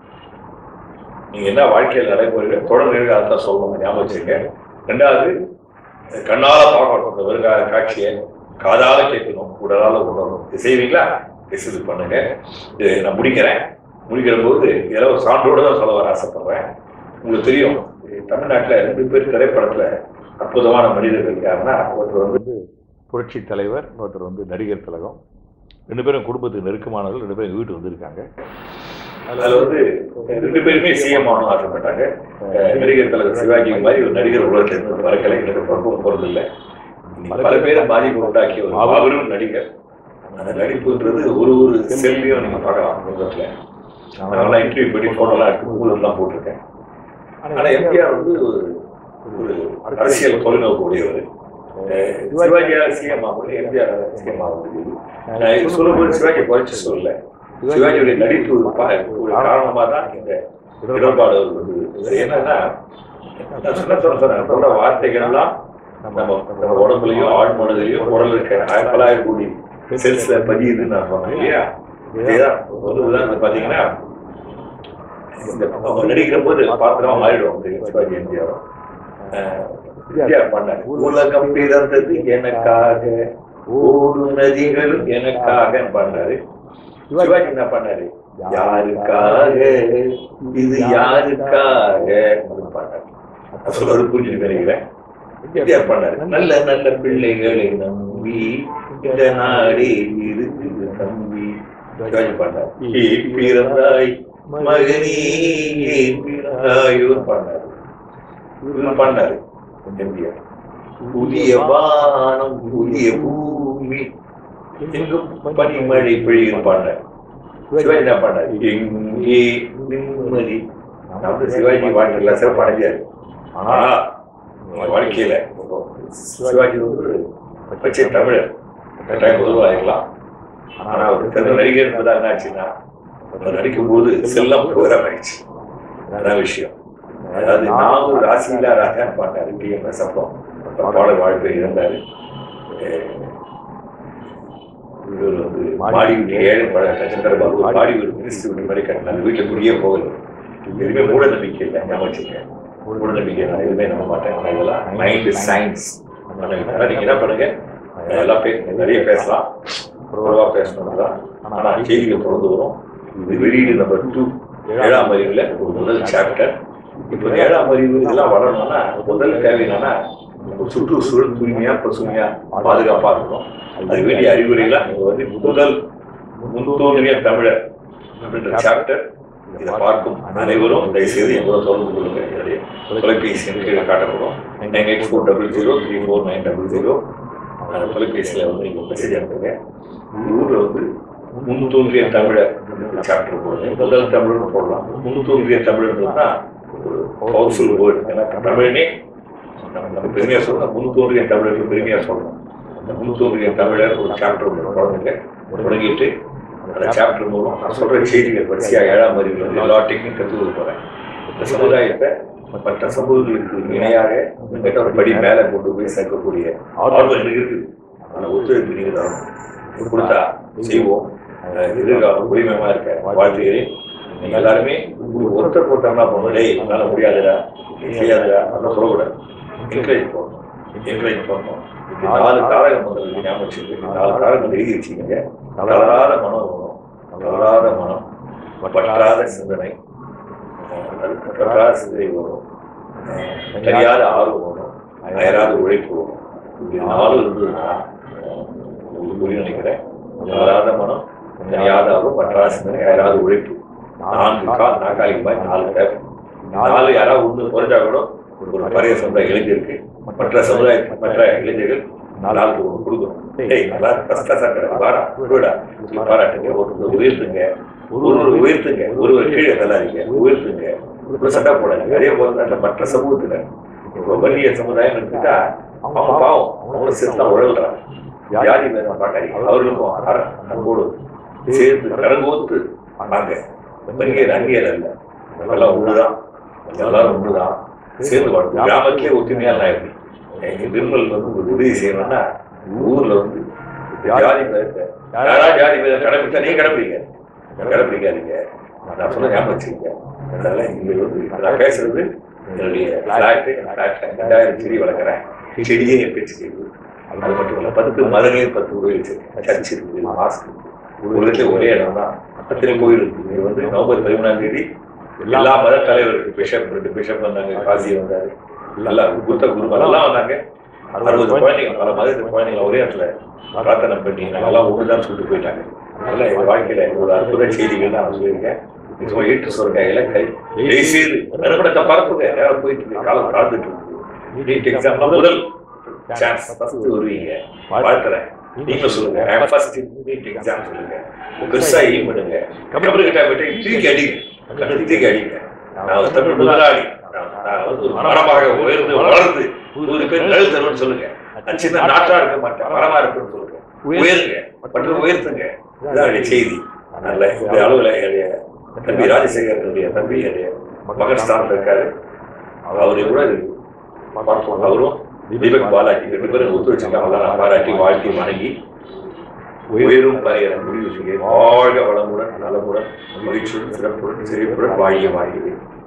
நீங்க என்ன வாழ்க்கையில் நடக்க போறீங்க, தொடர்ந்து அதான் சொல்லணும், ஞாபகம் வச்சுங்க. ரெண்டாவது, கண்ணால பார்க்கணும் இந்த வருங்கால காட்சியை, காதால கேட்கணும், உடலால உணரணும். இது செய்வீங்களா? இது பண்ணுங்க. இது நான் முடிக்கிறேன். முடிக்கிற போது இதெல்லாம் ஒரு சான்றோடு தான் சொல்ல வர ஆசைப்படுறேன். உங்களுக்கு தெரியும், தமிழ்நாட்டில் ரெண்டு பேர் திரைப்படத்துல அற்புதமான மனிதர்கள் யாருன்னா, ஒருத்தர் வந்து புரட்சி தலைவர், ஒருத்தர் வந்து நடிகர் திலகம். ரெண்டு பேரும் குடும்பத்துக்கு நெருக்கமானவர்கள். ரெண்டு பேரும் வீட்டு வந்திருக்காங்க. அதில் வந்து ரெண்டு பேருமே சிஎம் ஆகணும் ஆசைப்பட்டாங்க. நடிகர் தலைவர் சிவாஜி மாதிரி ஒரு நடிகர் உலகத்தில் இருந்து வரக்கலை பருவம் போறது இல்லை. பல பேரை பாதிப்பு உண்டாக்கிய ஒரு மாபெரும் நடிகர். அந்த நடிப்புன்றது ஒரு ஒரு செல்வியும் நீங்க பார்க்கலாம் உலகத்துல. அதனால இன்டர்வியூ பண்ணி போட்டோலாம் எடுத்து ஊரெல்லாம் போட்டிருக்கேன். ஆனா எம்ஜிஆர் வந்து ஒரு அரசியல் தொலைநோக்கு உடையவர். சிவாஜியார் சிஎம் ஆகுது, எம்ஜிஆர் சிஎம் ஆக முடியுது. நான் சொல்லும்போது சிவாஜி குறைச்சி சொல்லல, சிவாஜியுடைய நடிப்பு ஒரு காரணமா தான் இந்த இடர்பாடு வந்து. என்னன்னா, நான் சொன்ன சொன்ன சொல்ற வார்த்தைகள்லாம் நம்ம நம்ம உடம்புலையும் ஆழ் மனதிலையும் உடல் இருக்க பலாயிரம் கோடி செல்ஸ்ல பதியுதுன்னு நான் சொன்னேன் இல்லையா? இதேதான் ஒரு உதாரணம் பாத்தீங்கன்னா, இந்த அவங்க நடிக்கிற போது பாத்திரமா மாறிடும் சிவாஜி எம்ஜிஆரும். எம்ஜிஆர் பண்ணாரு, உலகம் பிறந்தது எனக்காக, ஓடு நதிகள் எனக்காக பண்ணாரு. சிவாஜி என்ன பண்ணாரு, யாருக்காக, இது யாருக்காக பண்ணாரு. சொல்றது புரிஞ்சு நினைக்கிறேன். எம்ஜிஆர் பண்ணாரு, நல்ல நல்ல பிள்ளைகளை நம்பி இந்த நாடே இருக்குது தம்பி. சிவாஜி பண்ணாரு, பிறந்தாய் மகனே பிறந்தாய் பண்ணாரு. இவர் பண்ணாரு எம்ஜிஆர், புதிய வானம் புதிய பூமி எங்கும் பனிமழை பெய்யும் பண்ணார். சிவாஜி என்ன பண்ணாரு, எங்கே நிம்மதி. நம்ம சிவாஜி வாழ்க்கையில சிறப்பு அடைஞ்சாரு. ஆனா வாழ்க்கையில சிவாஜி வந்து பச்சை தமிழர் கட்டாயம் உதவாயிருக்கலாம். ஆனா ஒரு திறந்த நடிகர் என்பதா என்ன ஆச்சுன்னா, நடிக்கும் போது செல்லம் புகரம் ஆயிடுச்சு. அதான் விஷயம். அதாவது நான் ஒரு ராசியிலா ராஜான்னு பாட்டாரு டி எம் எஸ். அப்போ பாடல் வாழ்க்கை இருந்தாரு. இவர் வந்து மாடி வீட்டு ஏழை பழக சந்திரபாபு மாடி வீடு மினிஸ்டர் மாதிரி கட்டினாங்க. வீட்டுல குடியே போகல. எதுவுமே மூட நம்பிக்கை இல்லை, ஞாபகம் வச்சுக்கேன். மூட நம்பிக்கை நான் எதுவுமே நம்ப மாட்டேன். ஆனால் இதெல்லாம் மைண்ட் சயின்ஸ். நீங்க என்ன பண்ணுங்க, எல்லாம் பேச நிறைய பேசலாம், குறைவா பேசணும் தான். ஆனா செய்திகள் தொடர்ந்து வரும். இது வெளியீடு நம்பர் டூ, ஏழாம் அறிவுல ஒரு முதல் சாப்டர். இப்போ ஏழாம் அறிவு இதெல்லாம் வளரணும்னா முதல் தேவை என்னன்னா, சுற்றுச்சூழல் தூய்மையா பசுமையா பாதுகாப்பா இருக்கணும். அது வேண்டிய அறிவுரைலாம் நீங்க வந்து முதல் முன்தோன்றிய தமிழர் அப்படின்ற சாப்டர். இதை பார்க்கும் அனைவரும் தயவுசெய்து எங்களோட தொடர்பு கொள்ளுங்க. என்னுடைய தொலைபேசி கீழே காட்டப்படும் nine eight four double zero three four nine double zero. அந்த தொலைபேசியில வந்து நீங்க மெசேஜ் அனுப்புங்க. ஊர்ல வந்து முன்தோன்றிய தமிழர் சாப்டர் போடுங்க. முதல் தமிழர் போடலாம். முன்தோன்றிய தமிழர்னா ஒரு பவர்ஃபுல் வேர்டு. ஏன்னா தமிழனே நம்ம நம்ம பெருமையாக சொல்லணும், முன் தோன்றிய தமிழருக்கு பெருமையாக சொல்லணும். அந்த முன் தோன்றிய தமிழர் ஒரு சாப்டர் ஒன்று குழந்தைங்க தொடங்கிட்டு அந்த சாப்டர் மூலம் நான் சொல்கிற செய்திகள் வரிசையாக ஏழாம் அறிவில் வந்து எல்லா டெக்னிக் கற்றுக்க போகிறேன். இந்த சமுதாயத்தை மற்ற சமூகங்களுக்கு இணையாக கிட்ட ஒரு படி மேலே கொண்டு போய் சேர்க்கக்கூடிய ஆர்வம் எனக்கு இருக்குது. ஆனால் ஒத்துழைப்பு நீங்கள் தரணும், கொடுத்தா செய்வோம். எதிர்காலம் உரிமையாக இருக்க வாழ்த்துகிறேன். நீங்கள் எல்லாருமே உங்களுக்கு ஒருத்தர் போட்டோம்னா போகணும், டேய் என்னால் முடியாதுடா செய்யாதுடா அதெல்லாம் சொல்லக்கூடாது. என்கரேஜ் பண்ணணும், என்கரேஜ் பண்ணணும். நாலு காரகம் வந்து ஞாபகம் வச்சுருக்கு, நாலு காரகம் எழுதி வச்சுக்கோங்க. தளராத மனம் வரும், தளராத மனம், பற்றாத சிந்தனை, பற்றாத சிந்தனை வரும், தெரியாத ஆர்வம் வரும், அயராத உழைப்பு வரும். இது நாலு இருந்ததுன்னா உங்களுக்கு புரிய நினைக்கிறேன். தளராத மனம், தெரியாத ஆர்வம், பற்றாத சிந்தனை, அயராத உழைப்பு. நான்கு கால் நாற்காலிக்கு மாதிரி நாலு தேவை. நாலு யாராவது ஒன்று குறைஞ்சா கூட ஒரு பழைய சமுதாய இளைஞருக்கு மற்ற சமுதாய மற்ற இளைஞர்கள் நாளுக்கு ஒன்று கொடுக்கணும். டேய் நல்லா வாடா விடா பாராட்டுங்க, ஒரு உயர்த்துங்க, ஒரு ஒரு உயர்த்துங்க, ஒரு ஒரு கீழே தள்ளாதீங்க, உயர்த்துங்க, ஒரு சண்டை போடாங்க. அதே போல அந்த மற்ற சமூகத்துல இப்போ வன்னிய சமுதாயம் எடுத்துட்டா அவங்க பாவம், அவங்களும் சேர்த்து உழல்றாங்க. ஜாதி பேரம் பார்க்காதீங்க, அவர்களுக்கும் அன்போடு சேர்த்து கரங்கோத்து நாங்க வன்னியர் அந்நியர் அல்ல, எல்லாம் ஒண்ணுதான், எல்லாரும் ஒண்ணுதான், சேர்ந்து வாழ்க்கை. கிராமத்திலே ஒற்றுமையா நான் எப்படி எங்க நிர்மல் வந்து உங்களுக்கு உதவி செய்யணும்னா ஊர்ல வந்து ஜாதி பேரத்தை யாராவது ஜாதி பேரை கடைபிடிச்சா நீங்க கடைபிடிங்க, கடைபிடிக்காதீங்க. நான் சொல்ல ஞாபகம் வச்சுக்கீங்க. அதனால இங்க வந்து நான் பேசுறது என்னுடைய பிளாட்டு, ரெண்டாயிரம் செடி வளர்க்குறேன், செடியே என் பேச்சு கேட்குது. அது மட்டும் இல்லை, பத்து மதங்களையும் பத்து கோயில் வச்சிருக்கேன், சர்ச் இருக்குது, மாஸ்க் இருக்குது, உலகத்துல ஒரே இடம் தான், அத்தனை கோயில் இருக்குது. இது வந்து நவம்பர் பதிமூணாம் தேதி எல்லா மத தலைவருக்கு பிஷப் ரெண்டு பிஷப் வந்தாங்க, காசி வந்தாரு, நல்லா புத்த குருமாரெல்லாம் வந்தாங்க. அறுபது குழந்தைங்க, பல மதத்து குழந்தைங்க ஒரே இடத்துல பிரார்த்தனை பண்ணி நாங்கெல்லாம் ஒன்றுதான் சொல்லிட்டு போயிட்டாங்க. அதெல்லாம் எங்கள் வாழ்க்கையில ஒரு அற்புத செய்திகள் நான் சொல்லியிருக்கேன். ஏற்று சொல்றேன், கை செய்து நறுமணத்தை பரப்புங்க. நேரம் போயிட்டு இருக்கு, காலம் காத்துட்டு இருக்கு. நீட் எக்ஸாம்லாம் முதல் சான்ஸ் ஃபர்ஸ்ட் வருவீங்க, வாழ்த்துறேன். நீங்களும் சொல்லுங்க, நீட் எக்ஸாம் சொல்லுங்க, பெருசா எய்ம் பண்ணுங்க, கபடி கிட்ட போயிட்டு தூக்கி அடிங்க, கண்ணு தூக்கி அடிங்க. நான் ஒரு தமிழ் முதலாளி, நான் வந்து ஒரு மரமாக உயர்ந்து வளர்ந்து நூறு பேர் நெல் தருவேன்னு சொல்லுங்க. நான் சின்ன நாட்டா இருக்க மாட்டேன், மரமா இருக்குன்னு சொல்லுங்க. உயருங்க, மற்றும் உயர்த்துங்க, இதான் செய்தி. அதனால இந்த அளவுல என்னுடைய தம்பி ராஜசேகரனுடைய தம்பி என்னுடைய மகன் ஸ்தானத்தில் இருக்காரு. அவரை கூட பார்ப்போம். அவரும் தீபக் பாலாஜி ரெண்டு பேரும் ஒத்துழைச்சிருக்காங்க. நான் பாராட்டி வாழ்க்கை வணங்கி உயரும் பறையற முடிவு செய்ய வாழ்க வளமுடன் நலமுடன் மகிழ்ச்சியுடன் சிறப்புடன் சிரிப்புடன் வாழிய வாழ்கிறேன்.